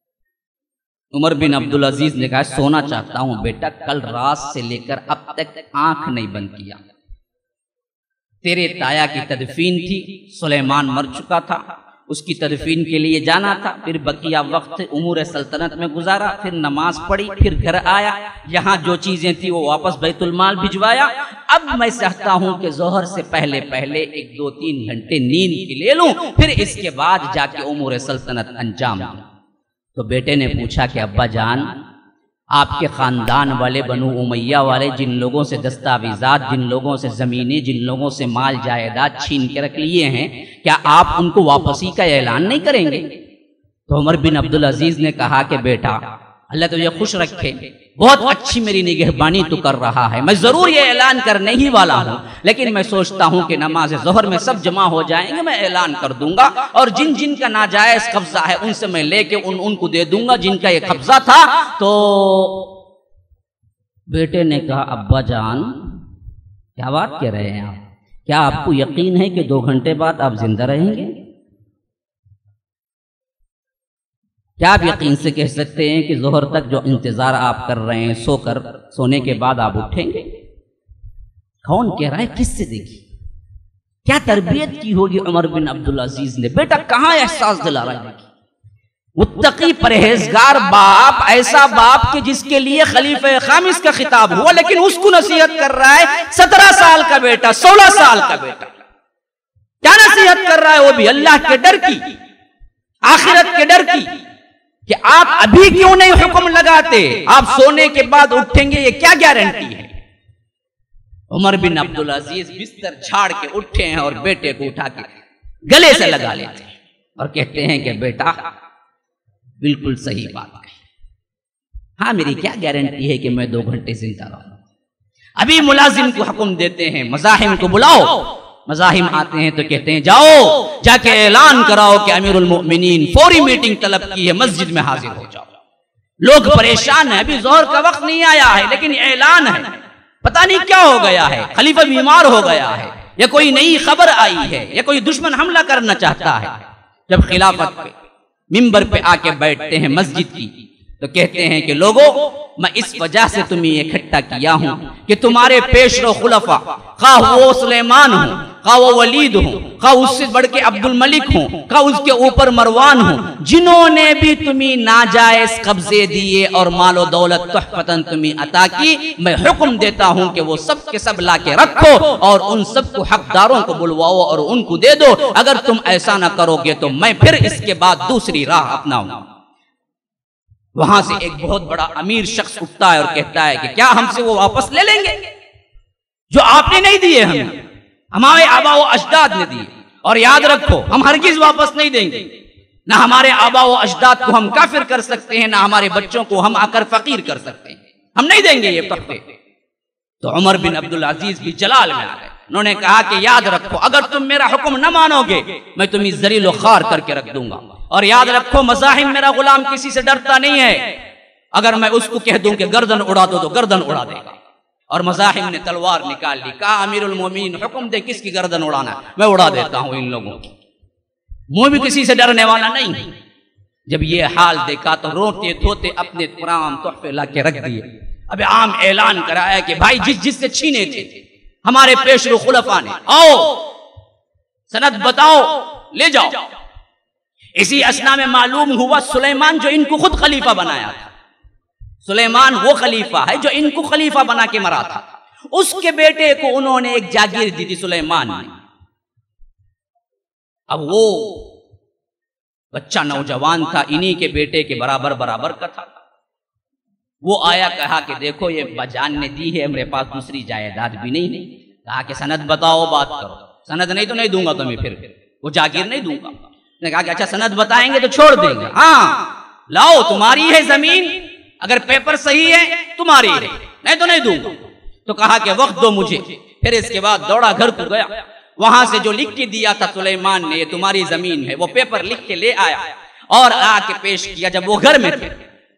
عمر بن عبدالعزیز نے کہا سونا چاہتا ہوں بیٹا، کل رات سے لے کر اب تک آنکھ نہیں بند کیا، تیرے تایا کی تدفین تھی، سلیمان مر چکا تھا، اس کی تدفین کے لیے جانا تھا، پھر بقیہ وقت امور سلطنت میں گزارا، پھر نماز پڑھی، پھر گھر آیا، یہاں جو چیزیں تھی وہ واپس بیت المال بھجوایا۔ اب میں چاہتا ہوں کہ ظہر سے پہلے پہلے ایک دو تین گھنٹے نیند کی لے لوں، پھر اس کے بعد جا کے امور سلطنت انجام دوں۔ تو بیٹے نے پوچھا کہ ابا جان، آپ کے خاندان والے بنو امیہ والے جن لوگوں سے دستاویزات، جن لوگوں سے زمینیں، جن لوگوں سے مال جائیداد چھین کے رکھ لیے ہیں، کیا آپ ان کو واپسی کا اعلان نہیں کریں گے؟ تو عمر بن عبدالعزیز نے کہا کہ بیٹا اللہ تجھے خوش رکھے، بہت اچھی میری نگہبانی تو کر رہا ہے، میں ضرور یہ اعلان کرنے ہی والا ہوں، لیکن میں سوچتا ہوں کہ نماز ظہر میں سب جمع ہو جائیں گے، میں اعلان کر دوں گا، اور جن جن کا ناجائز قبضہ ہے ان سے میں لے کے ان ان کو دے دوں گا جن کا یہ قبضہ تھا۔ تو بیٹے نے کہا ابا جان کیا بات کہہ رہے ہیں آپ؟ کیا آپ کو یقین ہے کہ دو گھنٹے بعد آپ زندہ رہیں گے؟ کیا آپ یقین سے کہہ سکتے ہیں کہ ظہر تک جو انتظار آپ کر رہے ہیں، سو کر سونے کے بعد آپ اٹھیں گے؟ کون کہہ رہا ہے؟ کس سے دیکھی؟ کیا تربیت کی ہوگی عمر بن عبدالعزیز نے؟ بیٹا کہاں احساس دلا رہا ہے؟ متقی پرہیزگار باپ، ایسا باپ کہ جس کے لیے خلیفہ خامس کا خطاب ہوا، لیکن اس کو نصیحت کر رہا ہے سترہ سال کا بیٹا، سولہ سال کا بیٹا، کیا نصیحت کر رہا ہے؟ وہ بھی اللہ کے ڈر کی، آخرت کے ڈر کی، کہ آپ ابھی کیوں نہیں حکم لگاتے، آپ سونے کے بعد اٹھیں گے، یہ کیا گارنٹی ہے؟ عمر بن عبدالعزیز بستر جھاڑ کے اٹھے ہیں اور بیٹے کو اٹھا کے گلے سے لگا لیتے ہیں اور کہتے ہیں کہ بیٹا بالکل صحیح بات ہے، ہاں میری کیا گارنٹی ہے کہ میں دو گھنٹے زندہ رہوں؟ ابھی ملازم کو حکم دیتے ہیں مزاحم کو بلاؤ، مزاحم آتے ہیں تو کہتے ہیں جاؤ جا کے اعلان کراؤ کہ امیر المؤمنین فوری میٹنگ طلب کی ہے، مسجد میں حاضر ہو جاؤ۔ لوگ پریشان ہیں، ابھی ظہر کا وقت نہیں آیا ہے لیکن اعلان ہے، پتہ نہیں کیا ہو گیا ہے، خلیفہ بیمار ہو گیا ہے، یا کوئی نئی خبر آئی ہے، یا کوئی دشمن حملہ کرنا چاہتا ہے۔ جب خلافت پہ منبر پہ آ کے بیٹھتے ہیں مسجد کی تو کہتے ہیں کہ لوگوں میں اس وجہ سے تمہیں اکٹھا کیا ہوں کہ تمہارے پیش رو خلفاء، خواہ وہ سلیمان ہوں، خواہ وہ ولید ہوں، خواہ اس سے بڑھ کے عبد الملک ہوں، خواہ اس کے اوپر مروان ہوں، جنہوں نے بھی تمہیں ناجائز قبضے دیے اور مال و دولت تحفتاً تمہیں عطا کی، میں حکم دیتا ہوں کہ وہ سب کے سب لا کے رکھو اور ان سب کو حقداروں کو بلواؤ اور ان کو دے دو۔ اگر تم ایسا نہ کرو گے تو میں پھر اس کے بعد دوسری راہ اپناؤں گا۔ وہاں سے ایک بہت بڑا امیر شخص اٹھتا ہے اور کہتا ہے کہ کیا ہم سے وہ واپس لے لیں گے جو آپ نے نہیں دیے، ہمیں ہمارے آبا و اجداد نے دیے، اور یاد رکھو ہم ہرگز واپس نہیں دیں گے۔ نہ ہمارے آبا و اجداد کو ہم کافر کر سکتے ہیں، نہ ہمارے بچوں کو ہم آ کر فقیر کر سکتے ہیں، ہم نہیں دیں گے یہ تحفے۔ تو عمر بن عبدالعزیز بھی جلال میں آ گئے، انہوں نے کہا کہ یاد رکھو اگر تم میرا حکم نہ مانو گے میں تمہیں ذلیل و خوار کر کے رکھ دوں گا، اور یاد رکھو مزاحم میرا غلام کسی سے ڈرتا نہیں ہے، اگر میں اس کو کہہ دوں کہ گردن اڑا دو تو گردن اڑا دے گا۔ اور مزاحم نے تلوار نکال لی، کہا امیر المومنین حکم دے کس کی گردن اڑانا ہے، میں اڑا دیتا ہوں ان لوگوں کی، میں بھی کسی سے ڈرنے والا نہیں۔ جب یہ حال دیکھا تو روتے دھوتے اپنے تمام تحفے لا کے رکھ دیے۔ اب عام اعلان کرایا کہ بھائی جس جس سے چھینے تھے ہمارے پیشرو خلفاء نے، آؤ سند بتاؤ لے جاؤ۔ اسی اثنا میں معلوم ہوا سلیمان جو ان کو خود خلیفہ بنایا تھا، سلیمان وہ خلیفہ ہے جو ان کو خلیفہ بنا کے مرا تھا، اس کے بیٹے کو انہوں نے ایک جاگیر دی تھی سلیمان نے۔ اب وہ بچہ نوجوان تھا، انہی کے بیٹے کے برابر برابر کا تھا۔ وہ آیا کہا کہ دیکھو یہ بجان نے دی ہے، ہمارے پاس دوسری جائیداد بھی نہیں ہے۔ کہا کہ سند بتاؤ بات کرو، سند نہیں تو نہیں دوں گا تمہیں، پھر وہ جاگیر نہیں دوں گا۔ نے کہا کہ اچھا سند بتائیں گے تو چھوڑ دیں گے، ہاں لاؤ تمہاری ہے زمین، اگر پیپر صحیح ہے تمہاری ہے، نہیں تو نہیں دوں گا۔ تو کہا کہ وقت دو مجھے، پھر اس کے بعد دوڑا گھر کو گیا، وہاں سے جو لکھ کے دیا تھا سلیمان نے یہ تمہاری زمین ہے، وہ پیپر لکھ کے لے آیا اور آ کے پیش کیا۔ جب وہ گھر میں تھے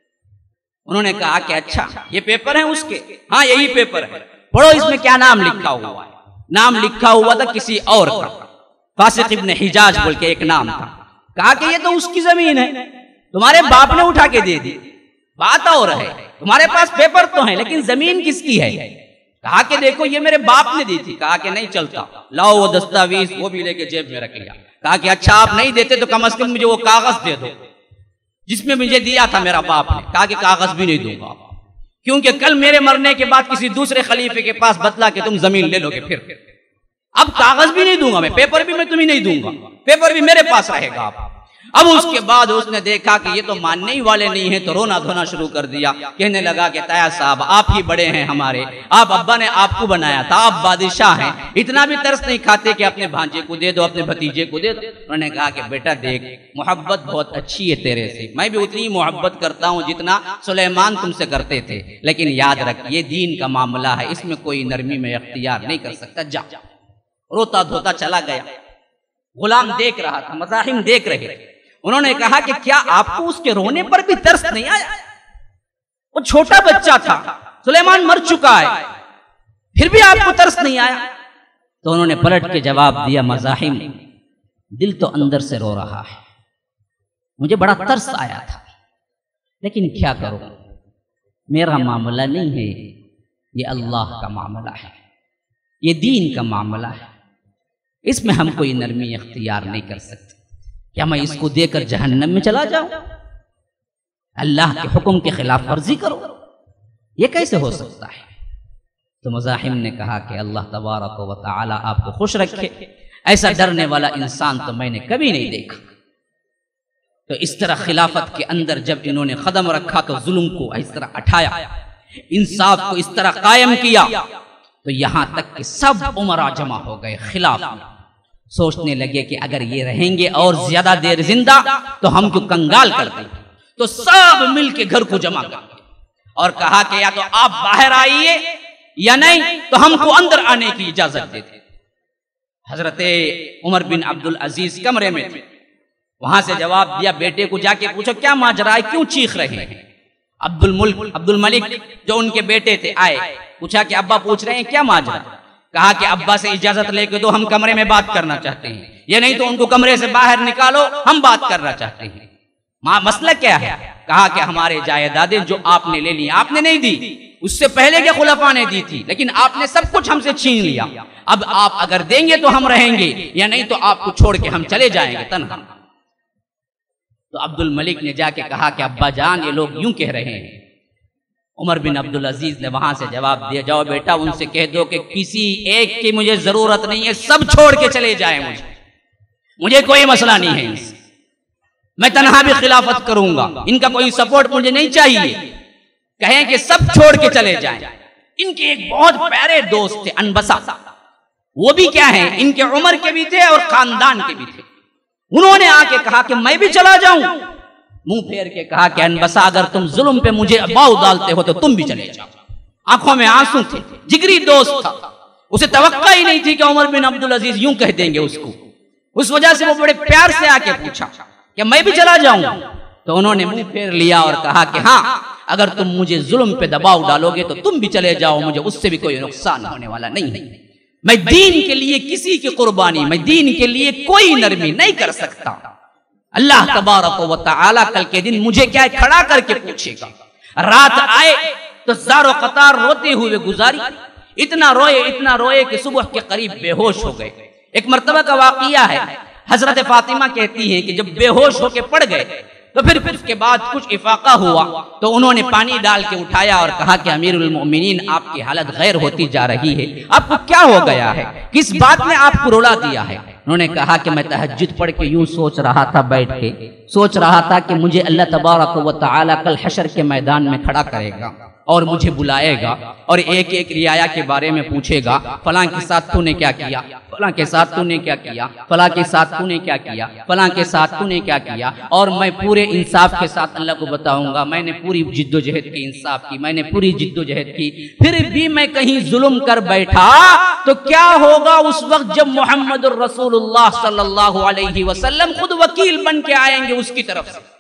انہوں نے کہا کہ اچھا یہ پیپر ہیں اس کے؟ ہاں یہی پیپر ہے، پڑھو اس میں کیا نام لکھا ہوا ہے۔ نام لکھا ہوا تھا کسی اور کا، فاسق ابن حجاج بول کے ایک نام تھا۔ کہا کہ یہ تو اس کی زمین ہے، تمہارے باپ نے اٹھا کے دے دی، بات اور ہے، تمہارے پاس پیپر تو ہیں لیکن زمین کس کی ہے؟ کہا کہ دیکھو یہ میرے باپ نے دی تھی۔ کہا کہ نہیں چلتا، لاؤ وہ دستاویز، وہ بھی لے کے جیب میں رکھ لیا۔ کہا کہ اچھا آپ نہیں دیتے تو کم از کم مجھے وہ کاغذ دے دو جس میں مجھے دیا تھا میرا باپ نے۔ کہا کہ کاغذ بھی نہیں دوں گا، کیونکہ کل میرے مرنے کے بعد کسی دوسرے خلیفے کے پاس بتلا کہ تم زمین لے لو گے، پھر اب کاغذ بھی نہیں دوں گا میں، پیپر بھی میں تمہیں نہیں دوں گا، پیپر بھی میرے پاس رہے گا۔ اب اس کے بعد اس نے دیکھا کہ یہ تو ماننے ہی والے نہیں ہیں، تو رونا دھونا شروع کر دیا، کہنے لگا کہ تایا صاحب آپ ہی بڑے ہیں ہمارے، آپ ابا نے آپ کو بنایا تھا، آپ بادشاہ ہیں، اتنا بھی ترس نہیں کھاتے کہ اپنے بھانجے کو دے دو، اپنے بھتیجے کو دے دو۔ انہوں نے کہا کہ بیٹا دیکھ محبت بہت اچھی ہے تیرے سے، میں بھی اتنی محبت کرتا ہوں جتنا سلیمان تم سے کرتے تھے، لیکن یاد رکھ یہ دین کا معاملہ ہے، اس میں کوئی نرمی میں اختیار نہیں کر سکتا، جا۔ روتا دھوتا چلا گیا، غلام دیکھ رہا تھا، مزاحم دیکھ رہے تھے۔ انہوں نے کہا کہ کیا آپ کو اس کے رونے پر بھی ترس نہیں آیا؟ وہ چھوٹا بچہ تھا، سلیمان مر چکا ہے، پھر بھی آپ کو ترس نہیں آیا؟ تو انہوں نے پلٹ کے جواب دیا مزاحم دل تو اندر سے رو رہا ہے، مجھے بڑا ترس آیا تھا، لیکن کیا کروں، میرا معاملہ نہیں ہے، یہ اللہ کا معاملہ ہے، یہ دین کا معاملہ ہے، اس میں ہم کوئی نرمی اختیار نہیں کر سکتے۔ کیا میں اس کو دے کر جہنم میں چلا جاؤں، اللہ کے حکم کے خلاف ورزی کروں؟ یہ کیسے ہو سکتا ہے؟ تو مزاحم نے کہا کہ اللہ تبارک و تعالی آپ کو خوش رکھے، ایسا ڈرنے والا انسان تو میں نے کبھی نہیں دیکھا۔ تو اس طرح خلافت کے اندر جب انہوں نے قدم رکھا تو ظلم کو اس طرح اٹھایا، انصاف کو اس طرح قائم کیا، تو یہاں تک کہ سب عمرا جمع ہو گئے خلاف میں، سوچنے لگے کہ اگر یہ رہیں گے اور زیادہ دیر زندہ تو ہم کو کنگال کر دیں گے۔ تو سب مل کے گھر کو جمع کر اور کہا کہ یا تو آپ باہر آئیے یا نہیں تو ہم کو اندر آنے کی اجازت دیتے۔ حضرت عمر بن عبدالعزیز کمرے میں تھے، وہاں سے جواب دیا، بیٹے کو جا کے پوچھو کیا ماجرا ہے، کیوں چیخ رہے ہیں؟ عبد الملک عبد الملک جو ان کے بیٹے تھے آئے، پوچھا کہ ابا پوچھ رہے ہیں کیا ماجرا؟ کہا کہ ابا سے اجازت لے کے تو ہم کمرے میں بات کرنا چاہتے ہیں، یہ نہیں تو ان کو کمرے سے باہر نکالو، ہم بات کرنا چاہتے ہیں۔ ماں مسئلہ کیا ہے؟ کہا کہ ہمارے جائیدادیں جو آپ نے لے لی آپ نے نہیں دی، اس سے پہلے کے خلفاء نے دی تھی، لیکن آپ نے سب کچھ ہم سے چھین لیا، اب آپ اگر دیں گے تو ہم رہیں گے، یا نہیں تو آپ کو چھوڑ کے ہم چلے جائیں گے تنہا۔ تو عبد الملک نے جا کے کہا کہ ابا جان یہ لوگ یوں کہہ رہے ہیں۔ عمر بن عبدالعزیز نے وہاں سے جواب دیا، جاؤ بیٹا ان سے کہہ دو کہ کسی ایک کی مجھے ضرورت نہیں ہے، سب چھوڑ کے چلے جائیں، مجھے مجھے کوئی مسئلہ نہیں ہے ان سے، میں تنہا بھی خلافت کروں گا، ان کا کوئی سپورٹ مجھے نہیں چاہیے، کہیں کہ سب چھوڑ کے چلے جائیں۔ ان کے ایک بہت پیارے دوست تھے انبسا، وہ بھی کیا ہیں، ان کے عمر کے بھی تھے اور خاندان کے بھی تھے، انہوں نے آ کے کہا کہ میں بھی چلا جاؤں، منہ پھیر کے کہا کہ انبسا اگر تم ظلم پہ مجھے باؤ ڈالتے ہو تو تم بھی چلے جاؤ۔ آنکھوں میں آنسو تھے، جگری دوست تھا، اسے توقع ہی نہیں تھی کہ عمر بن عبدالعزیز یوں کہہ دیں گے اس کو، اس وجہ سے وہ بڑے پیار سے آ کے پوچھا کہ میں بھی چلا جاؤں، تو انہوں نے منہ پھیر لیا اور کہا کہ ہاں اگر تم مجھے ظلم پہ دباؤ ڈالو گے تو تم بھی چلے جاؤ، مجھے اس سے بھی کوئی نقصان ہونے والا نہیں ہے، میں دین کے لیے کسی کی قربانی، میں دین کے لیے کوئی نرمی نہیں کر سکتا، اللہ تبارک و تعالی کل کے دن مجھے کیا کھڑا کر کے پوچھے گا۔ رات آئے تو زار و قطار روتے ہوئے گزاری، اتنا روئے اتنا روئے کہ صبح کے قریب بے ہوش ہو گئے۔ ایک مرتبہ کا واقعہ ہے، حضرت فاطمہ کہتی ہیں کہ جب بے ہوش ہو کے پڑ گئے تو پھر اس کے بعد کچھ افاقہ ہوا تو انہوں نے پانی ڈال کے اٹھایا اور کہا کہ امیر المؤمنین آپ کی حالت غیر ہوتی جا رہی ہے، آپ کو کیا ہو گیا ہے، کس بات نے آپ کو رلا دیا ہے؟ انہوں نے کہا کہ میں تہجد پڑھ کے یوں سوچ رہا تھا، بیٹھ کے سوچ رہا تھا کہ مجھے اللہ تبارک و تعالی کل حشر کے میدان میں کھڑا کرے گا اور مجھے بلائے گا اور ایک ایک رعایا کے بارے میں پوچھے گا، فلاں کے ساتھ تو نے کیا کیا، فلاں کے ساتھ تو نے کیا کیا، فلاں کے ساتھ تو نے کیا کیا، فلاں کے ساتھ تو نے کیا کیا، اور میں پورے انصاف کے ساتھ اللہ کو بتاؤں گا میں نے پوری جد و جہد کی، انصاف کی، میں نے پوری جد و جہد کی، پھر بھی میں کہیں ظلم کر بیٹھا تو کیا ہوگا اس وقت جب محمد الرسول اللہ صلی اللہ علیہ وسلم خود وکیل بن کے آئیں گے اس کی طرف سے۔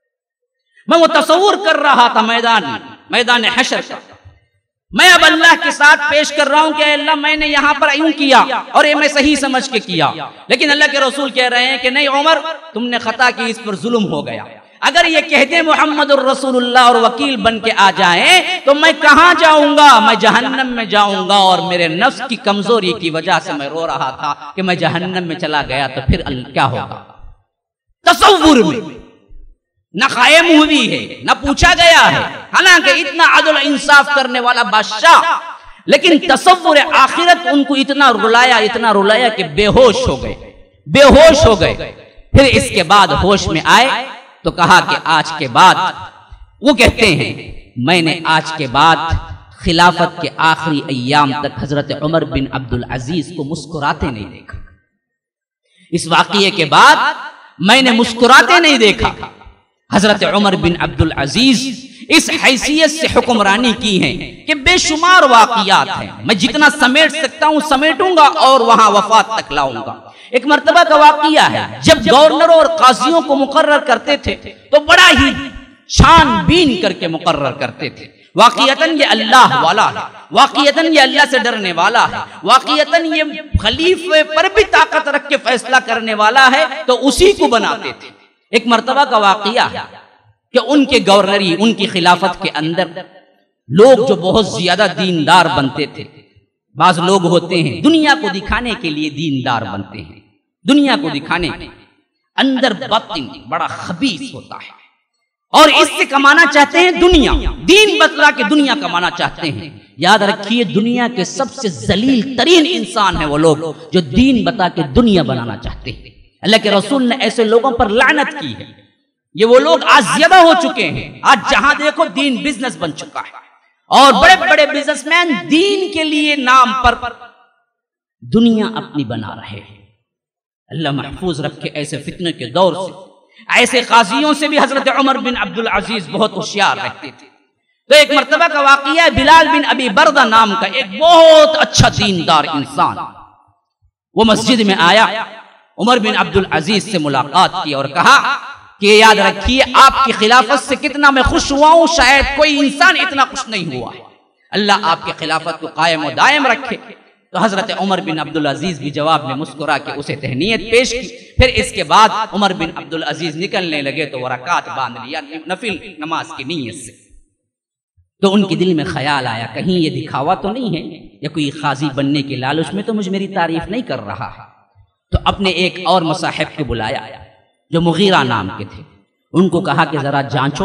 میں وہ تصور کر رہا تھا میدان میدان حشر کا، میں اب اللہ کے ساتھ پیش کر رہا ہوں کہ اے اللہ میں نے یہاں پر یوں کیا اور یہ میں صحیح سمجھ کے کیا، لیکن اللہ کے رسول کہہ رہے ہیں کہ نہیں عمر تم نے خطا کی، اس پر ظلم ہو گیا، اگر یہ کہہ دیں محمد الرسول اللہ اور وکیل بن کے آ جائیں تو میں کہاں جاؤں گا، میں جہنم میں جاؤں گا، اور میرے نفس کی کمزوری کی وجہ سے میں رو رہا تھا کہ میں جہنم میں چلا گیا تو پھر کیا ہوگا۔ تصور میں نہ قائم ہوئی ہے نہ پوچھا گیا ہے، حالانکہ اتنا عدل انصاف کرنے والا بادشاہ، لیکن تصور آخرت ان کو اتنا رلایا اتنا رلایا کہ بے ہوش ہو گئے بے ہوش ہو گئے پھر اس کے بعد ہوش میں آئے تو کہا کہ آج کے بعد، وہ کہتے ہیں میں نے آج کے بعد خلافت کے آخری ایام تک حضرت عمر بن عبدالعزیز کو مسکراتے نہیں دیکھا، اس واقعے کے بعد میں نے مسکراتے نہیں دیکھا۔ حضرت عمر بن عبدالعزیز اس حیثیت سے حکمرانی کی ہے کہ بے شمار واقعات ہیں، میں جتنا سمیٹ سکتا ہوں سمیٹوں گا اور وہاں وفات تک لاؤں گا۔ ایک مرتبہ کا واقعہ ہے، جب گورنروں اور قاضیوں کو مقرر کرتے تھے تو بڑا ہی چھان بین کر کے مقرر کرتے تھے، واقعتاً یہ اللہ والا ہے، واقعتاً یہ اللہ سے ڈرنے والا ہے، واقعتاً یہ خلیفے پر بھی طاقت رکھ کے فیصلہ کرنے والا ہے، تو اسی کو بناتے تھے۔ ایک مرتبہ کا واقعہ ہے کہ ان کے گورنری ان کی خلافت کے اندر لوگ جو بہت زیادہ دیندار بنتے تھے، بعض لوگ ہوتے ہیں دنیا کو دکھانے کے لیے دیندار بنتے ہیں، دنیا کو دکھانے کے اندر باطن بڑا خبیث ہوتا ہے اور اس سے کمانا چاہتے ہیں دنیا، دین بتلا کے دنیا کمانا چاہتے ہیں۔ یاد رکھیے دنیا کے سب سے ذلیل ترین انسان ہیں وہ لوگ جو دین بتا کے دنیا بنانا چاہتے ہیں۔ اللہ کے رسول نے ایسے لوگوں پر لعنت کی ہے، یہ وہ لوگ آج زیادہ ہو چکے ہیں، آج جہاں دیکھو دین بزنس بن چکا ہے اور بڑے بڑے بزنس مین دین کے لیے نام پر دنیا اپنی بنا رہے ہیں۔ اللہ محفوظ رکھے ایسے فتنے کے دور سے، ایسے قاضیوں سے بھی حضرت عمر بن عبدالعزیز بہت ہوشیار رہتے تھے۔ تو ایک مرتبہ کا واقعہ ہے، بلال بن ابی بردہ نام کا ایک بہت اچھا دیندار انسان، وہ مسجد میں آیا، عمر بن عبدالعزیز سے ملاقات کی اور کہا کہ یاد رکھیے آپ کی خلافت سے کتنا میں خوش ہوا ہوں، شاید کوئی انسان اتنا خوش نہیں ہوا ہے، اللہ آپ کی خلافت کو قائم و دائم رکھے۔ تو حضرت عمر بن عبدالعزیز بھی جواب میں مسکرا کے اسے تہنیت پیش کی۔ پھر اس کے بعد عمر بن عبدالعزیز نکلنے لگے تو وہ رکعت باندھ لیا نفل نماز کی نیت سے۔ تو ان کے دل میں خیال آیا کہیں یہ دکھاوا تو نہیں ہے یا کوئی قاضی بننے کے لالچ میں تو مجھ میری تعریف نہیں کر رہا ہے. تو اپنے ایک اور مصاحب کو بلایا جو مغیرہ نام کے تھے. ان کو کہا کہ ذرا جانچو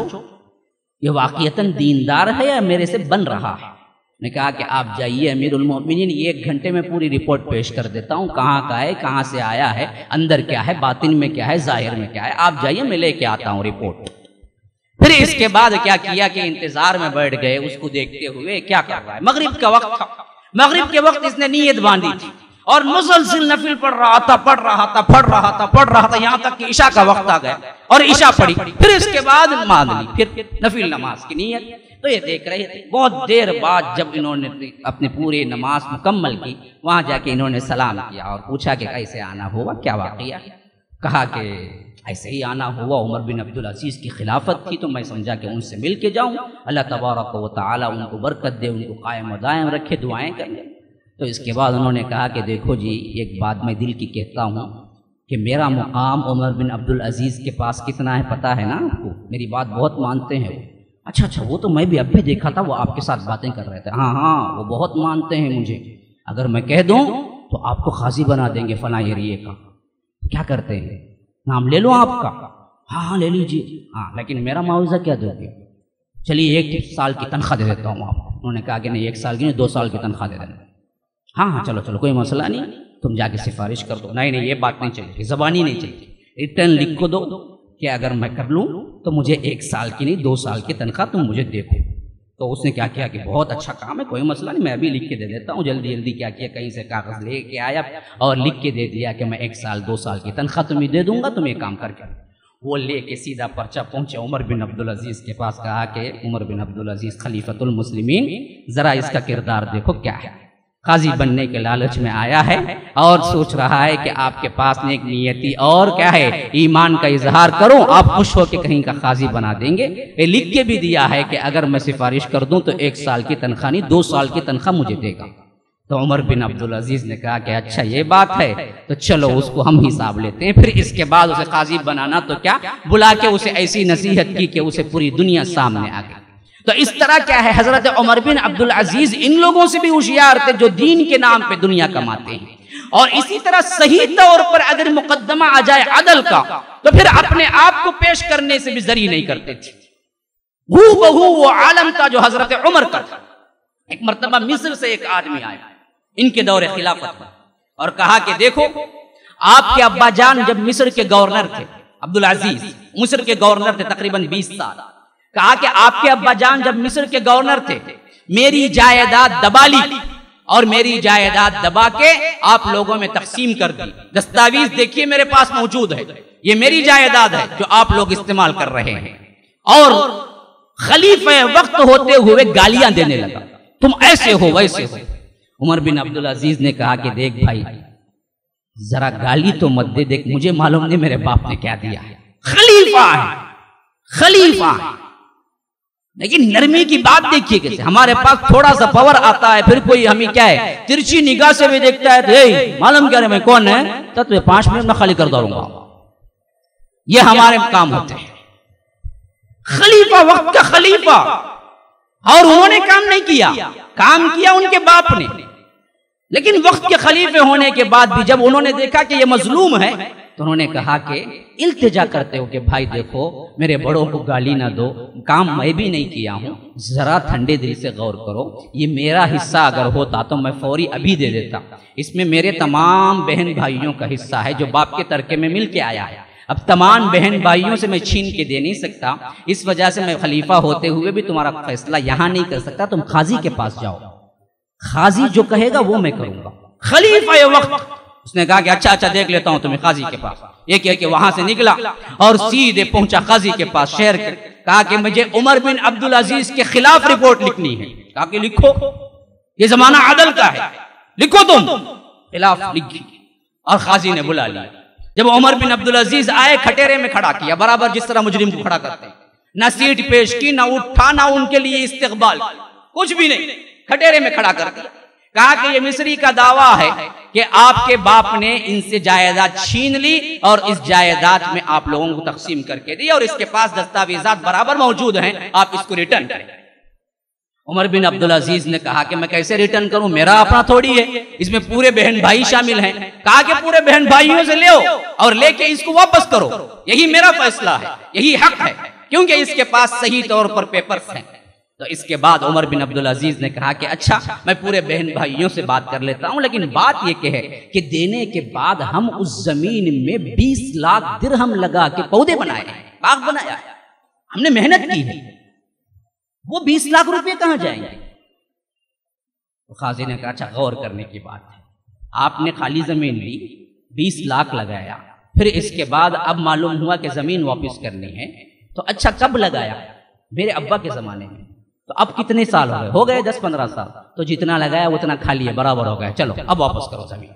یہ واقعتاً دیندار ہے یا میرے سے بن رہا ہے. نے کہا کہ آپ جائیے امیر المؤمنین، ایک گھنٹے میں پوری رپورٹ پیش کر دیتا ہوں، کہاں کا ہے، کہاں سے آیا ہے، اندر کیا ہے، باطن میں کیا ہے، ظاہر میں کیا ہے، آپ جائیے میں لے کے آتا ہوں رپورٹ. پھر اس کے بعد کیا کیا کہ انتظار میں بیٹھ گئے اس کو دیکھتے ہوئے کیا کر رہا ہے. مغرب کا وقت تھا. مغرب کے وقت اس نے نیت باندھی تھی اور مسلسل نفل پڑھ رہا تھا پڑھ رہا تھا پڑھ رہا تھا پڑھ رہا تھا یہاں تک کہ عشاء کا وقت آ گیا اور عشاء پڑھی. پھر اس کے بعد باندھ لی پھر نفل نماز کی نیت. تو یہ دیکھ رہے تھے. بہت دیر بعد جب انہوں نے اپنے پورے نماز مکمل کی وہاں جا کے انہوں نے سلام کیا اور پوچھا کہ کیسے آنا ہوا، کیا واقعہ. کہا کہ ایسے ہی آنا ہوا، عمر بن عبدالعزیز کی خلافت تھی تو میں سمجھا کہ ان سے مل کے جاؤں، اللہ تبارک و تعالی ان کو برکت دے، ان کو قائم و دائم رکھے، دعائیں کریں. تو اس کے بعد انہوں نے کہا کہ دیکھو جی ایک بات میں دل کی کہتا ہوں کہ میرا مقام عمر بن عبدالعزیز کے پاس کتنا ہے پتہ ہے نا آپ کو، میری بات بہت مانتے ہیں وہ. اچھا اچھا وہ تو میں بھی اب بھی دیکھا تھا وہ آپ کے ساتھ باتیں کر رہے تھے. ہاں ہاں وہ بہت مانتے ہیں مجھے، اگر میں کہہ دوں تو آپ کو قاضی بنا دیں گے فلاں ایریے کا. کیا کرتے ہیں، نام لے لو آپ کا؟ ہاں ہاں لے لیجیے. ہاں لیکن میرا معاوضہ کیا دو گے؟ چلیے ایک سال کی تنخواہ دے دیتا ہوں آپ کو. انہوں نے کہا کہ نہیں ایک سال کی نہیں دو سال کی تنخواہ دے دینا. ہاں ہاں چلو چلو کوئی مسئلہ نہیں، تم جا کے سفارش کر دو. نہیں نہیں یہ بات نہیں چلے گی، زبانی نہیں چلے گی، ریٹرن لکھ کو دو کہ اگر میں کر لوں تو مجھے ایک سال کی نہیں دو سال کی تنخواہ تم مجھے دیکھو. تو اس نے کیا کیا کہ بہت اچھا کام ہے، کوئی مسئلہ نہیں، میں ابھی لکھ کے دے دیتا ہوں. جلدی جلدی کیا کیا کہیں سے کاغذ لے کے آیا اور لکھ کے دے دیا کہ میں ایک سال دو سال کی تنخواہ تمہیں دے دوں گا، تم یہ کام کر کے. وہ لے کے سیدھا پرچہ پہنچے عمر بن عبدالعزیز کے پاس. کہا کہ عمر بن عبدالعزیز خلیفۃ المسلمین ذرا اس کا کردار دیکھو کیا ہے. قاضی بننے کے لالچ میں آیا ہے اور سوچ رہا ہے کہ آپ کے پاس نیک نیتی اور کیا ہے ایمان کا اظہار کروں، آپ خوش ہو کے کہیں کا قاضی بنا دیں گے. یہ لکھ کے بھی دیا ہے کہ اگر میں سفارش کر دوں تو ایک سال کی تنخواہ نہیں دو سال کی تنخواہ مجھے دے گا. تو عمر بن عبدالعزیز نے کہا کہ اچھا یہ بات ہے تو چلو اس کو ہم حساب لیتے ہیں. پھر اس کے بعد اسے قاضی بنانا تو کیا، بلا کے اسے ایسی نصیحت کی کہ اسے پوری دنیا سامنے آ گئی. تو اس طرح کیا ہے حضرت عمر بن عبدالعزیز ان لوگوں سے بھی ہوشیار تھے جو دین کے نام پہ دنیا کماتے ہیں. اور اسی طرح صحیح طور پر اگر مقدمہ آ جائے عدل کا تو پھر اپنے آپ کو پیش کرنے سے بھی ذری نہیں کرتے تھے. ہو بہو وہ عالم تھا جو حضرت عمر کا تھا. ایک مرتبہ مصر سے ایک آدمی آیا ان کے دور خلافت میں اور کہا کہ دیکھو آپ کے ابا جان جب مصر کے گورنر تھے، عبدالعزیز مصر کے گورنر تھے تقریباً بیس سال. کہا کہ آپ کے ابا جان جب مصر کے گورنر تھے میری جائیداد دبا لی اور میری جائیداد دبا کے آپ لوگوں میں تقسیم کر دی. دستاویز دیکھیے میرے پاس موجود ہے، یہ میری جائیداد ہے جو آپ لوگ استعمال کر رہے ہیں. اور خلیفہ وقت ہوتے ہوئے گالیاں دینے لگا، تم ایسے ہو ویسے ہو. عمر بن عبدالعزیز نے کہا کہ دیکھ بھائی ذرا گالی تو مت دے، دیکھ مجھے معلوم نہیں میرے باپ نے کیا دیا ہے، خلیفہ ہے خلیفہ ہے. لیکن نرمی کی بات دیکھیے کیسے ہمارے پاس تھوڑا سا پاور آتا ہے پھر کوئی ہمیں کیا ہے ترچی نگاہ سے بھی دیکھتا ہے، معلوم کیا رہے میں کون ہے تو تمہیں پانچ منٹ میں خالی کر دوں گا. یہ ہمارے کام ہوتے ہیں. خلیفہ وقت کا خلیفہ، اور انہوں نے کام نہیں کیا، کام کیا ان کے باپ نے. لیکن وقت کے خلیفے ہونے کے بعد بھی جب انہوں نے دیکھا کہ یہ مظلوم ہے تو انہوں نے کہا کہ التجا کرتے ہو کہ بھائی دیکھو میرے بڑوں کو گالی نہ دو، کام میں بھی نہیں کیا ہوں، ذرا ٹھنڈے دل سے غور کرو، یہ میرا حصہ اگر ہوتا تو میں فوری ابھی دے دیتا. اس میں میرے تمام بہن بھائیوں کا حصہ ہے جو باپ کے ترکے میں مل کے آیا ہے. اب تمام بہن بھائیوں سے میں چھین کے دے نہیں سکتا، اس وجہ سے میں خلیفہ ہوتے ہوئے بھی تمہارا فیصلہ یہاں نہیں کر سکتا، تم قاضی کے پاس جاؤ، قاضی جو کہے گا وہ میں کروں گا. خلیفہ وقت اس نے کہا کہ اچھا اچھا دیکھ لیتا ہوں تمہیں قاضی کے پاس. یہ کہہ کہ وہاں سے نکلا اور سیدھے پہنچا قاضی کے پاس شہر کے. کہا کہ مجھے عمر بن عبدالعزیز کے خلاف رپورٹ لکھنی ہے. کہا کہ لکھو، یہ زمانہ عدل کا ہے، لکھو تم. خلاف لکھی اور قاضی نے بلا لیا. جب عمر بن عبدالعزیز آئے کھٹیرے میں کھڑا کیا برابر جس طرح مجرم کو کھڑا کرتے ہیں، نہ سیٹ پیش کی نہ اٹھا نہ ان کے لیے استقبال، کچھ بھی نہیں، کھٹیرے میں کھڑا کر دیا. کہا کہ یہ مصری کا دعویٰ ہے کہ آپ کے باپ نے ان سے جائیداد چھین لی اور اس جائیداد میں آپ لوگوں کو تقسیم کر کے دی اور اس کے پاس دستاویزات برابر موجود ہیں، آپ اس کو ریٹرن کریں. عمر بن عبدالعزیز نے کہا کہ میں کیسے ریٹرن کروں، میرا اپنا تھوڑی ہے، اس میں پورے بہن بھائی شامل ہیں۔ کہا کہ پورے بہن بھائیوں سے لے اور لے کے اس کو واپس کرو، یہی میرا فیصلہ ہے، یہی حق ہے، کیونکہ اس کے پاس صحیح طور پر پیپرز ہیں۔ تو اس کے بعد عمر بن عبدالعزیز نے کہا کہ اچھا میں پورے بہن بھائیوں سے بات کر لیتا ہوں، لیکن بات یہ کہ ہے کہ دینے کے بعد ہم اس زمین میں بیس لاکھ درہم لگا کے پودے بنائے ہیں، باغ بنایا ہے، ہم نے محنت کی ہے، وہ بیس لاکھ روپے کہاں جائیں گے؟ تو قاضی نے کہا اچھا غور کرنے کی بات ہے، آپ نے خالی زمین لی، بیس لاکھ لگایا، پھر اس کے بعد اب معلوم ہوا کہ زمین واپس کرنی ہے، تو اچھا کب لگایا؟ میرے ابا کے زمانے میں، تو اب کتنے سال ہو گئے؟ ہو گئے دس پندرہ سال، تو جتنا لگایا اتنا کھا لیا، برابر ہو گیا، چلو اب واپس کرو زمین۔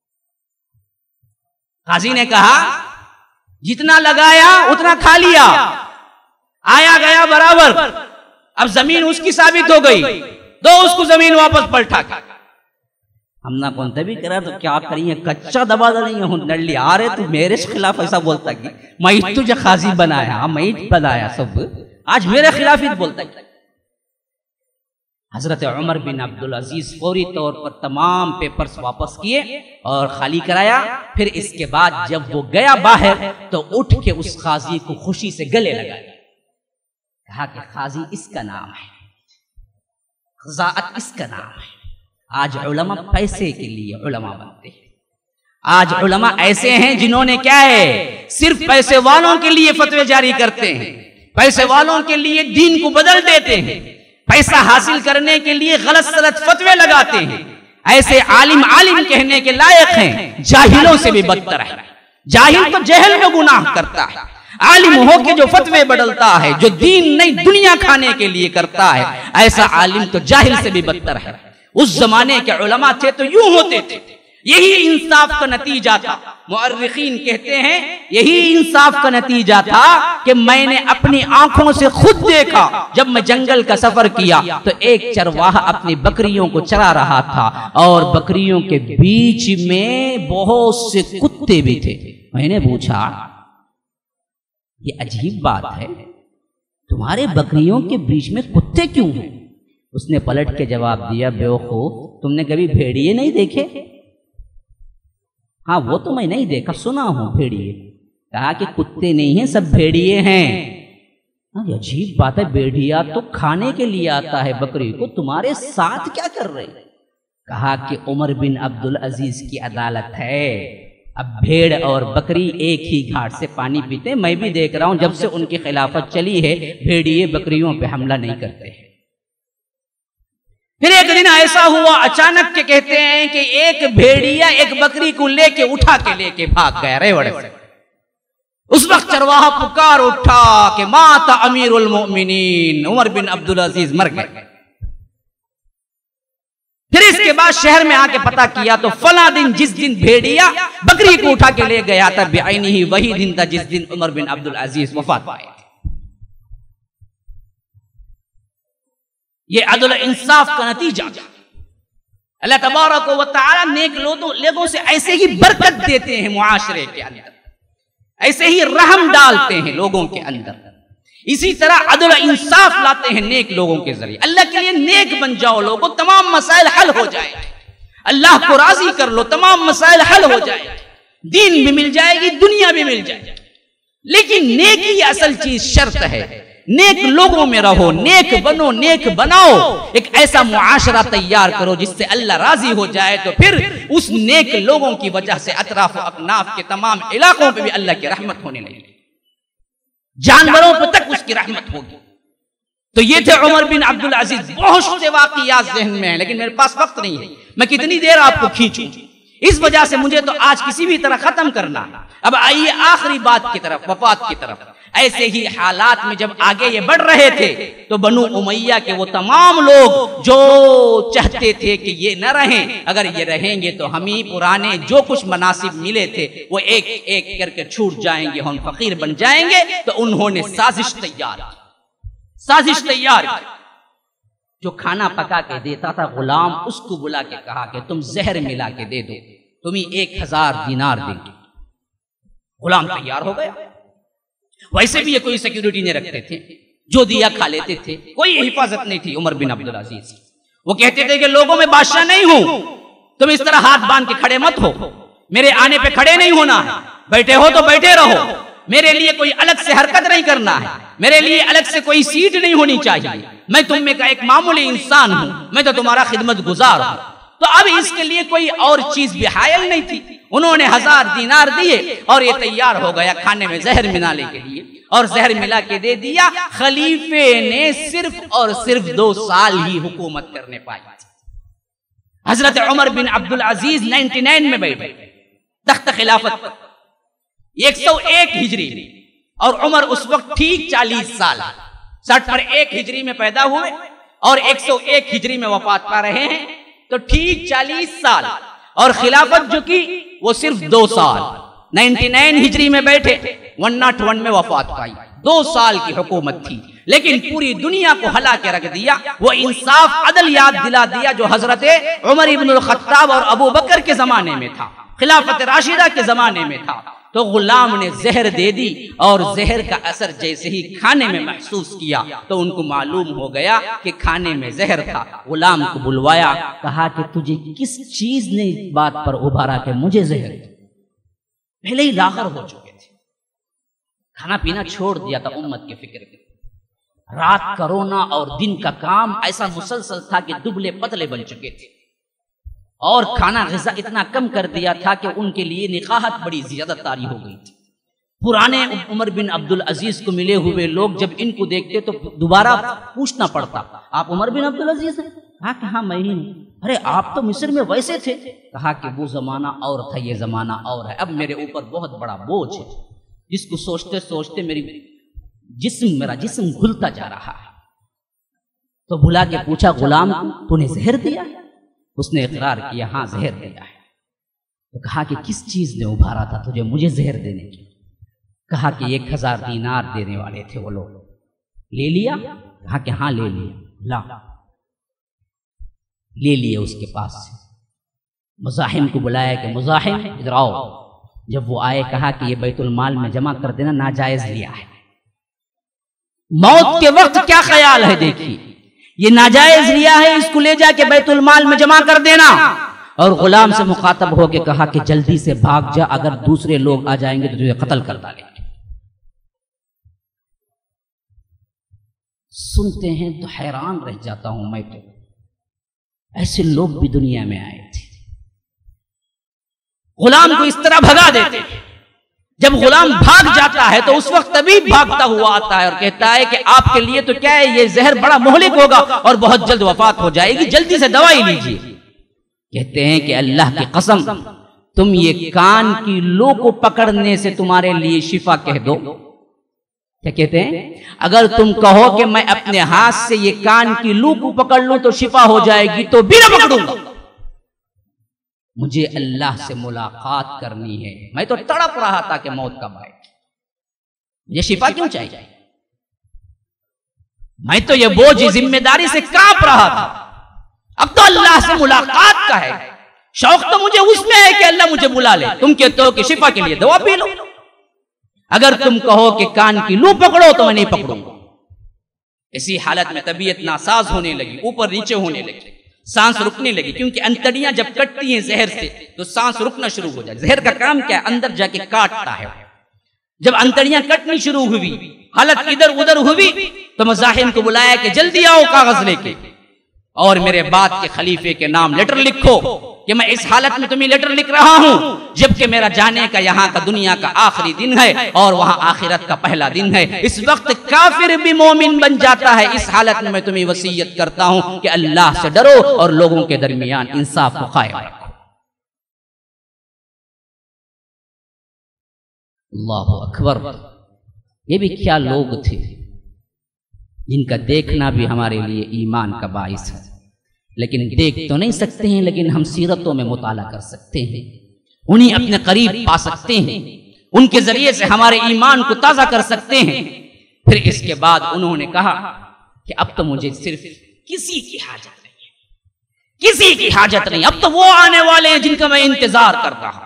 قاضی نے کہا جتنا لگایا اتنا کھا لیا، آیا گیا برابر، اب زمین اس کی ثابت ہو گئی، دو اس کو زمین واپس پلٹا کے۔ ہم نہ کونتے بھی کرا تو کیا کریے، کچا دبا دا نہیں ہوں نڈلی آ رہے تو میرے خلاف ایسا بولتا کہ میں تجھے قاضی بنایا، میں بنایا، سب آج میرے خلاف ہی بولتا ہے۔ حضرت عمر بن عبدالعزیز فوری طور پر تمام پیپرز واپس کیے اور خالی کرایا، پھر اس کے بعد جب وہ گیا باہر تو اٹھ کے اس قاضی کو خوشی سے گلے لگایا، کہا کہ قاضی اس کا نام ہے، قضاءت اس کا نام ہے۔ آج علماء پیسے کے لیے علماء بنتے ہیں، آج علماء ایسے ہیں جنہوں نے کیا ہے، صرف پیسے والوں کے لیے فتوے جاری کرتے ہیں، پیسے والوں کے لیے دین کو بدل دیتے ہیں، پیسہ حاصل کرنے کے لیے غلط سلط فتوے لگاتے ہیں۔ ایسے عالم عالم کہنے کے لائق ہیں، جاہلوں سے بھی بدتر ہے۔ جاہل تو جہل میں گناہ کرتا ہے، عالم ہو کے جو فتوے بدلتا ہے، جو دین نہیں دنیا کھانے کے لیے کرتا ہے، ایسا عالم تو جاہل سے بھی بدتر ہے۔ اس زمانے کے علماء تھے تو یوں ہوتے تھے، یہی انصاف کا نتیجہ تھا۔ مؤرخین کہتے ہیں یہی انصاف کا نتیجہ تھا کہ میں نے اپنی آنکھوں سے خود دیکھا، جب میں جنگل کا سفر کیا تو ایک چرواہا اپنی بکریوں کو چرا رہا تھا اور بکریوں کے بیچ میں بہت سے کتے بھی تھے۔ میں نے پوچھا یہ عجیب بات ہے، تمہارے بکریوں کے بیچ میں کتے کیوں ہیں؟ اس نے پلٹ کے جواب دیا، بیوقوف تم نے کبھی بھیڑیے نہیں دیکھے؟ ہاں وہ تو میں نہیں دیکھا، سنا ہوں بھیڑیے۔ کہا کہ کتے نہیں ہیں، سب بھیڑیے ہیں۔ یہ عجیب بات ہے، بھیڑیا تو کھانے کے لیے آتا ہے بکری کو، تمہارے ساتھ کیا کر رہے؟ کہا کہ عمر بن عبدالعزیز کی عدالت ہے، اب بھیڑ اور بکری ایک ہی گھاٹ سے پانی پیتے، میں بھی دیکھ رہا ہوں جب سے ان کی خلافت چلی ہے بھیڑیے بکریوں پہ حملہ نہیں کرتے ہیں۔ پھر ایک دن ایسا ہوا اچانک کے کہتے ہیں کہ ایک بھیڑیا ایک بکری کو لے کے اٹھا کے لے کے بھاگ گیا ریوڑ سے۔ اس وقت چرواہا پکار اٹھا کہ مات امیر المؤمنین، عمر بن عبدالعزیز مر گئے۔ پھر اس کے بعد شہر میں آ کے پتہ کیا تو فلاں دن جس دن بھیڑیا بکری کو اٹھا کے لے گیا تھا بعینہ وہی دن تھا جس دن عمر بن عبدالعزیز وفات پائے۔ یہ عدل انصاف کا نتیجہ، اللہ تبارک و تعالی نیک لوگوں سے ایسے ہی برکت دیتے ہیں معاشرے کے اندر، ایسے ہی رحم ڈالتے ہیں لوگوں کے اندر، اسی طرح عدل انصاف لاتے ہیں نیک لوگوں کے ذریعے۔ اللہ کے لیے نیک بن جاؤ لوگوں، تمام مسائل حل ہو جائیں گے، اللہ کو راضی کر لو، تمام مسائل حل ہو جائیں گے، دین بھی مل جائے گی، دنیا بھی مل جائے گی۔ لیکن نیکی اصل چیز شرط ہے، نیک لوگوں میں رہو، نیک بنو، نیک بناؤ، ایک ایسا معاشرہ تیار کرو جس سے اللہ راضی ہو جائے، تو پھر اس نیک لوگوں کی وجہ سے اطراف و اکناف کے تمام علاقوں پہ بھی اللہ کی رحمت ہونے لگے، جانوروں پہ تک اس کی رحمت ہوگی۔ تو یہ تھے عمر بن عبدالعزیز۔ بہت سے واقعات ذہن میں ہیں لیکن میرے پاس وقت نہیں ہے، میں کتنی دیر آپ کو کھینچوں، اس وجہ سے مجھے تو آج کسی بھی طرح ختم کرنا۔ اب آئیے آخری بات کی طرف، وفات کی طرف۔ ایسے ہی حالات میں جب آگے یہ بڑھ رہے تھے تو بنو امیہ کے وہ تمام لوگ جو چاہتے تھے کہ یہ نہ رہیں، اگر یہ رہیں گے تو ہمیں پرانے جو کچھ مناصب ملے تھے وہ ایک ایک کر کے چھوٹ جائیں گے، ہم فقیر بن جائیں گے، تو انہوں نے سازش تیار سازش تیار جو کھانا پکا کے دیتا تھا غلام، اس کو بلا کے کہا کہ تم زہر ملا کے دے دو، تمہیں ایک ہزار دینار دیں گے۔ غلام تیار ہو گیا، ویسے بھی یہ کوئی سیکیورٹی نہیں رکھتے تھے، جو دیا کھا لیتے تھے، کوئی حفاظت نہیں تھی عمر بن عبدالعزیز۔ وہ کہتے تھے کہ لوگوں میں بادشاہ نہیں ہوں، تم اس طرح ہاتھ باندھ کے کھڑے مت ہو، میرے آنے پہ کھڑے نہیں ہونا ہے، بیٹھے ہو تو بیٹھے رہو، میرے لیے کوئی الگ سے حرکت نہیں کرنا ہے، میرے لیے الگ سے کوئی سیٹ نہیں ہونی چاہیے، میں تم میں کا ایک معمولی انسان ہوں، میں تو تمہارا خدمت گزار ہوں۔ تو اب اس کے لیے کوئی اور چیز بھی حائل نہیں تھی، انہوں نے ہزار دینار دیے اور یہ تیار ہو گیا کھانے میں زہر ملانے کے لیے، اور زہر ملا کے دے دیا۔ خلیفے نے صرف اور صرف دو سال ہی حکومت کرنے پائی۔ حضرت Umar bin Abdul Aziz ninety nine میں بیٹھے تخت خلافت پر، ایک سو ایک ہجری میں، اور عمر اس وقت ٹھیک چالیس سال، سٹھ پر ایک ہجری میں پیدا ہوئے اور ایک سو ایک ہجری میں وفات پا رہے ہیں، تو ٹھیک چالیس سال، اور خلافت جو کی وہ صرف دو سال، نائنٹی نائن ہجری میں بیٹھے، ون ناٹ ون میں وفات پائی، دو سال کی حکومت تھی، لیکن پوری دنیا کو ہلا کے رکھ دیا۔ وہ انصاف عدل یاد دلا دیا جو حضرت عمر ابن الخطاب اور ابو بکر کے زمانے میں تھا، خلافت راشدہ کے زمانے میں تھا۔ تو غلام نے زہر دے دی، اور زہر کا اثر جیسے ہی کھانے میں محسوس کیا تو ان کو معلوم ہو گیا کہ کھانے میں زہر تھا۔ غلام کو بلوایا، کہا کہ تجھے کس چیز نے اس بات پر ابھارا کہ مجھے زہر دے؟ پہلے ہی لاغر ہو چکے تھے، کھانا پینا چھوڑ دیا تھا امت کے فکر کے، رات کا رونا اور دن کا کام ایسا مسلسل تھا کہ دبلے پتلے بن چکے تھے، اور کھانا غذا اتنا کم کر دیا تھا کہ ان کے لیے نقاہت بڑی زیادہ طاری ہو گئی تھی۔ پرانے عمر بن عبدالعزیز کو ملے ہوئے لوگ جب ان کو دیکھتے تو دوبارہ پوچھنا پڑتا، آپ عمر بن عبدالعزیز ہیں؟ کہا کہ ہاں میں ہی ہوں۔ ارے آپ تو مصر میں ویسے تھے۔ کہا کہ وہ زمانہ اور تھا، یہ زمانہ اور ہے، اب میرے اوپر بہت بڑا بوجھ ہے جس کو سوچتے سوچتے میری جسم میرا جسم گھلتا جا رہا ہے۔ تو بلا کے پوچھا، غلام تو نے زہر دیا؟ اس نے اقرار کیا، ہاں زہر دیا ہے۔ تو کہا کہ کس چیز نے ابھارا تھا تجھے مجھے زہر دینے کی؟ کہا کہ ایک ہزار دینار دینے والے تھے وہ لوگ، لے لیا؟ کہا کہ ہاں لے لیا، لا لے لیے اس کے پاس سے۔ مزاحم کو بلایا کہ مزاحم ادھر آؤ۔ جب وہ آئے کہا کہ یہ بیت المال میں جمع کر دینا، ناجائز لیا ہے۔ موت کے وقت کیا خیال ہے دیکھیے، یہ ناجائز لیا ہے، اس کو لے جا کے بیت المال میں جمع کر دینا۔ اور غلام سے مخاطب ہو کے کہا کہ جلدی سے بھاگ جا، اگر دوسرے لوگ آ جائیں گے تو تجھے قتل کر ڈالیں گے۔ سنتے ہیں تو حیران رہ جاتا ہوں میں، تو ایسے لوگ بھی دنیا میں آئے تھے۔ غلام کو اس طرح بھگا دیتے ہیں، جب غلام بھاگ جاتا ہے تو اس وقت طبیب بھاگتا ہوا آتا ہے اور کہتا ہے کہ آپ کے لیے تو کیا ہے، یہ زہر بڑا مہلک ہوگا اور بہت جلد وفات ہو جائے گی، جلدی سے دوائی لیجیے۔ کہتے ہیں کہ اللہ کی قسم، تم یہ کان کی لو کو پکڑنے سے تمہارے لیے شفا کہہ دو۔ کیا کہتے ہیں؟ اگر تم کہو کہ میں اپنے ہاتھ سے یہ کان کی لو کو پکڑ لوں تو شفا ہو جائے گی، تو بھی نہ پکڑوں گا۔ مجھے اللہ سے ملاقات کرنی ہے، میں تو تڑپ رہا تھا کہ موت کب آئے، یہ شفا کیوں چاہیے؟ میں تو یہ بوجھ ذمہ داری سے کانپ رہا تھا، اب تو اللہ سے ملاقات کا ہے، شوق تو مجھے اس میں ہے کہ اللہ مجھے بلا لے۔ تم کہتے ہو کہ شفا کے لیے دوا پی لو، اگر تم کہو کہ کان کی لو پکڑو تو میں نہیں پکڑوں گا۔ اسی حالت میں طبیعت ناساز ہونے لگی، اوپر نیچے ہونے لگی، سانس رکنے لگی، کیونکہ انتڑیاں جب کٹتی ہیں زہر سے تو سانس رکنا شروع ہو جائے۔ زہر کا کام کیا ہے؟ اندر جا کے کاٹتا ہے۔ جب انتڑیاں کٹنی شروع ہوئی، حالت ادھر ادھر ہوئی، تو مزاحم کو بلایا کہ جلدی آؤ کاغذ لے کے، اور میرے بعد کے خلیفے کے نام لیٹر لکھو کہ میں اس حالت میں تمہیں لیٹر لکھ رہا ہوں جبکہ میرا جانے کا یہاں کا دنیا کا آخری دن ہے اور وہاں آخرت کا پہلا دن ہے۔ اس وقت کافر بھی مومن بن جاتا ہے۔ اس حالت میں میں تمہیں وصیت کرتا ہوں کہ اللہ سے ڈرو اور لوگوں کے درمیان انصاف کو قائم رکھو۔ اللہ اکبر! یہ بھی کیا لوگ تھے جن کا دیکھنا بھی ہمارے لیے ایمان کا باعث ہے، لیکن دیکھ تو نہیں سکتے ہیں، لیکن ہم سیرتوں میں مطالعہ کر سکتے ہیں، انہیں اپنے قریب پا سکتے ہیں، ان کے ذریعے سے ہمارے ایمان کو تازہ کر سکتے ہیں۔ پھر اس کے بعد انہوں نے کہا کہ اب تو مجھے صرف کسی کی حاجت نہیں ہے، کسی کی حاجت نہیں، اب تو وہ آنے والے ہیں جن کا میں انتظار کر رہا ہوں۔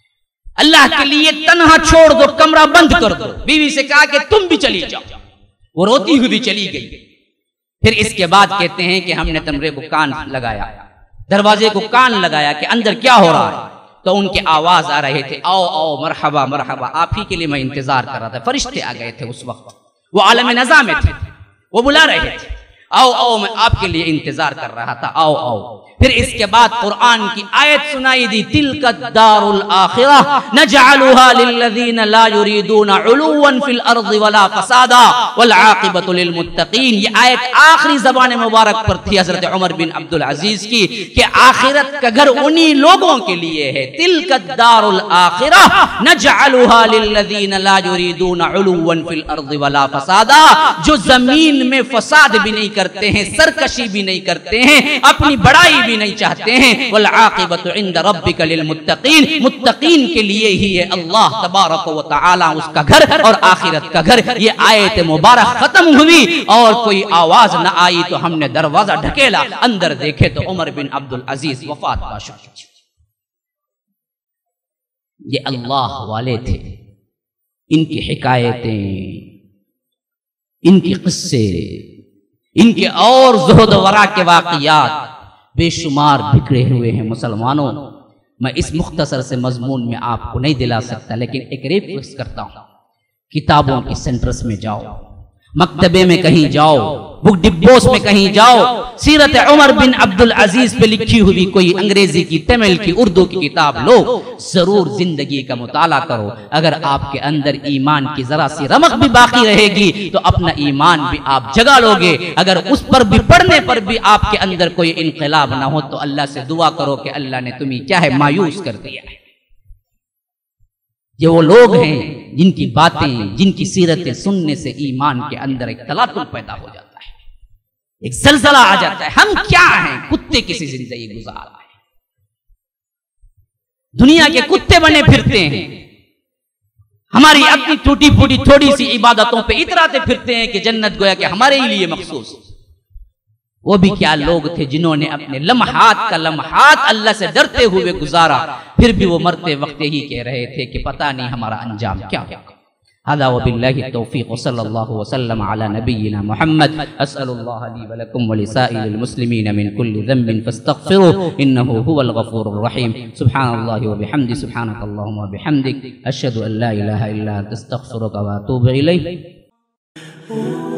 اللہ کے لیے تنہا چھوڑ دو، کمرہ بند کر دو۔ بیوی سے کہا کہ تم بھی چلی جاؤ۔ وہ روتی ہوئی بھی چلی گئی. پھر اس کے بعد کہتے ہیں کہ ہم نے کمرے کو کان لگایا, دروازے کو کان لگایا کہ اندر کیا ہو رہا ہے. تو ان کے آواز آ رہے تھے, آؤ آؤ مرحبا مرحبا, آپ ہی کے لیے میں انتظار کر رہا تھا. فرشتے آ گئے تھے اس وقت, وہ عالم نزا میں تھے, وہ بلا رہے تھے, آؤ آؤ میں آپ کے لیے انتظار کر رہا تھا, آؤ آؤ. پھر اس کے بعد قرآن کی آیت سنائی دی, تلک الدار الآخرہ نجعلها للذین لا يريدون علوا فی الارض ولا فسادا والعاقبۃ للمتقین. یہ آیت آخری زبان مبارک پر تھی حضرت عمر بن عبدالعزیز کی کہ آخرت کا گھر انہی لوگوں کے لیے ہے. تلک الدار الآخرہ نجعلها للذین لا يريدون علوا فی الارض ولا فسادا, جو زمین میں فساد بھی نہیں کرتے ہیں, سرکشی بھی نہیں کرتے ہیں, اپنی بڑائی بھی نہیں چاہتے ہیں. والعاقبۃ عند ربک للمتقین, متقین کے لیے ہی ہے اللہ تبارک و تعالی اس کا گھر اور آخرت کا گھر. یہ آیت مبارک ختم ہوئی اور کوئی آواز نہ آئی تو ہم نے دروازہ ڈھکیلا, اندر دیکھے تو عمر بن عبدالعزیز وفات پا چکے. یہ اللہ والے تھے, ان کی حکایتیں, ان کی قصے, ان کے اور زہد و ورع کے واقعات بے شمار بکھرے ہوئے ہیں. مسلمانوں, میں اس مختصر سے مضمون میں آپ کو نہیں دلا سکتا, لیکن ایک ریکویسٹ کرتا ہوں, کتابوں کے سینٹرز میں جاؤ, مکتبے میں کہیں جاؤ, بک ڈبوس میں کہیں جاؤ, سیرت عمر بن عبدالعزیز پہ لکھی ہوئی کوئی انگریزی کی, تمل کی, اردو کی کتاب لو, ضرور زندگی کا مطالعہ کرو. اگر آپ کے اندر ایمان کی ذرا سی رمق بھی باقی رہے گی تو اپنا ایمان بھی آپ جگا لو گے. اگر اس پر بھی پڑھنے پر بھی آپ کے اندر کوئی انقلاب نہ ہو تو اللہ سے دعا کرو کہ اللہ نے تمہیں کیا ہے مایوس کر دیا ہے. یہ وہ لوگ ہیں جن کی باتیں, جن کی سیرتیں سننے سے ایمان کے اندر ایک تلاطم پیدا ہو جاتا ہے, ایک زلزلہ آ جاتا ہے. ہم کیا ہیں, کتے کسی زندگی گزار رہے ہیں, دنیا کے کتے بنے پھرتے ہیں, ہماری اپنی ٹوٹی پھوٹی تھوڑی سی عبادتوں پہ اتراتے پھرتے ہیں کہ جنت گویا کہ ہمارے ہی لیے مخصوص. وہ بھی کیا لوگ تھے جنہوں نے اپنے لمحات کا لمحات اللہ سے ڈرتے ہوئے گزارا, پھر بھی وہ مرتے وقت ہی کہہ رہے تھے کہ پتہ نہیں ہمارا انجام کیا ہوگا. هذا وبالله التوفيق وصلى الله وسلم على نبينا محمد. أسأل الله لي ولكم ولسائر المسلمين من كل ذنب فاستغفروه إنه هو الغفور الرحيم. سبحان الله وبحمده, سبحانك اللهم وبحمدك, أشهد أن لا إله إلا أنت, أستغفرك وأتوب إليك.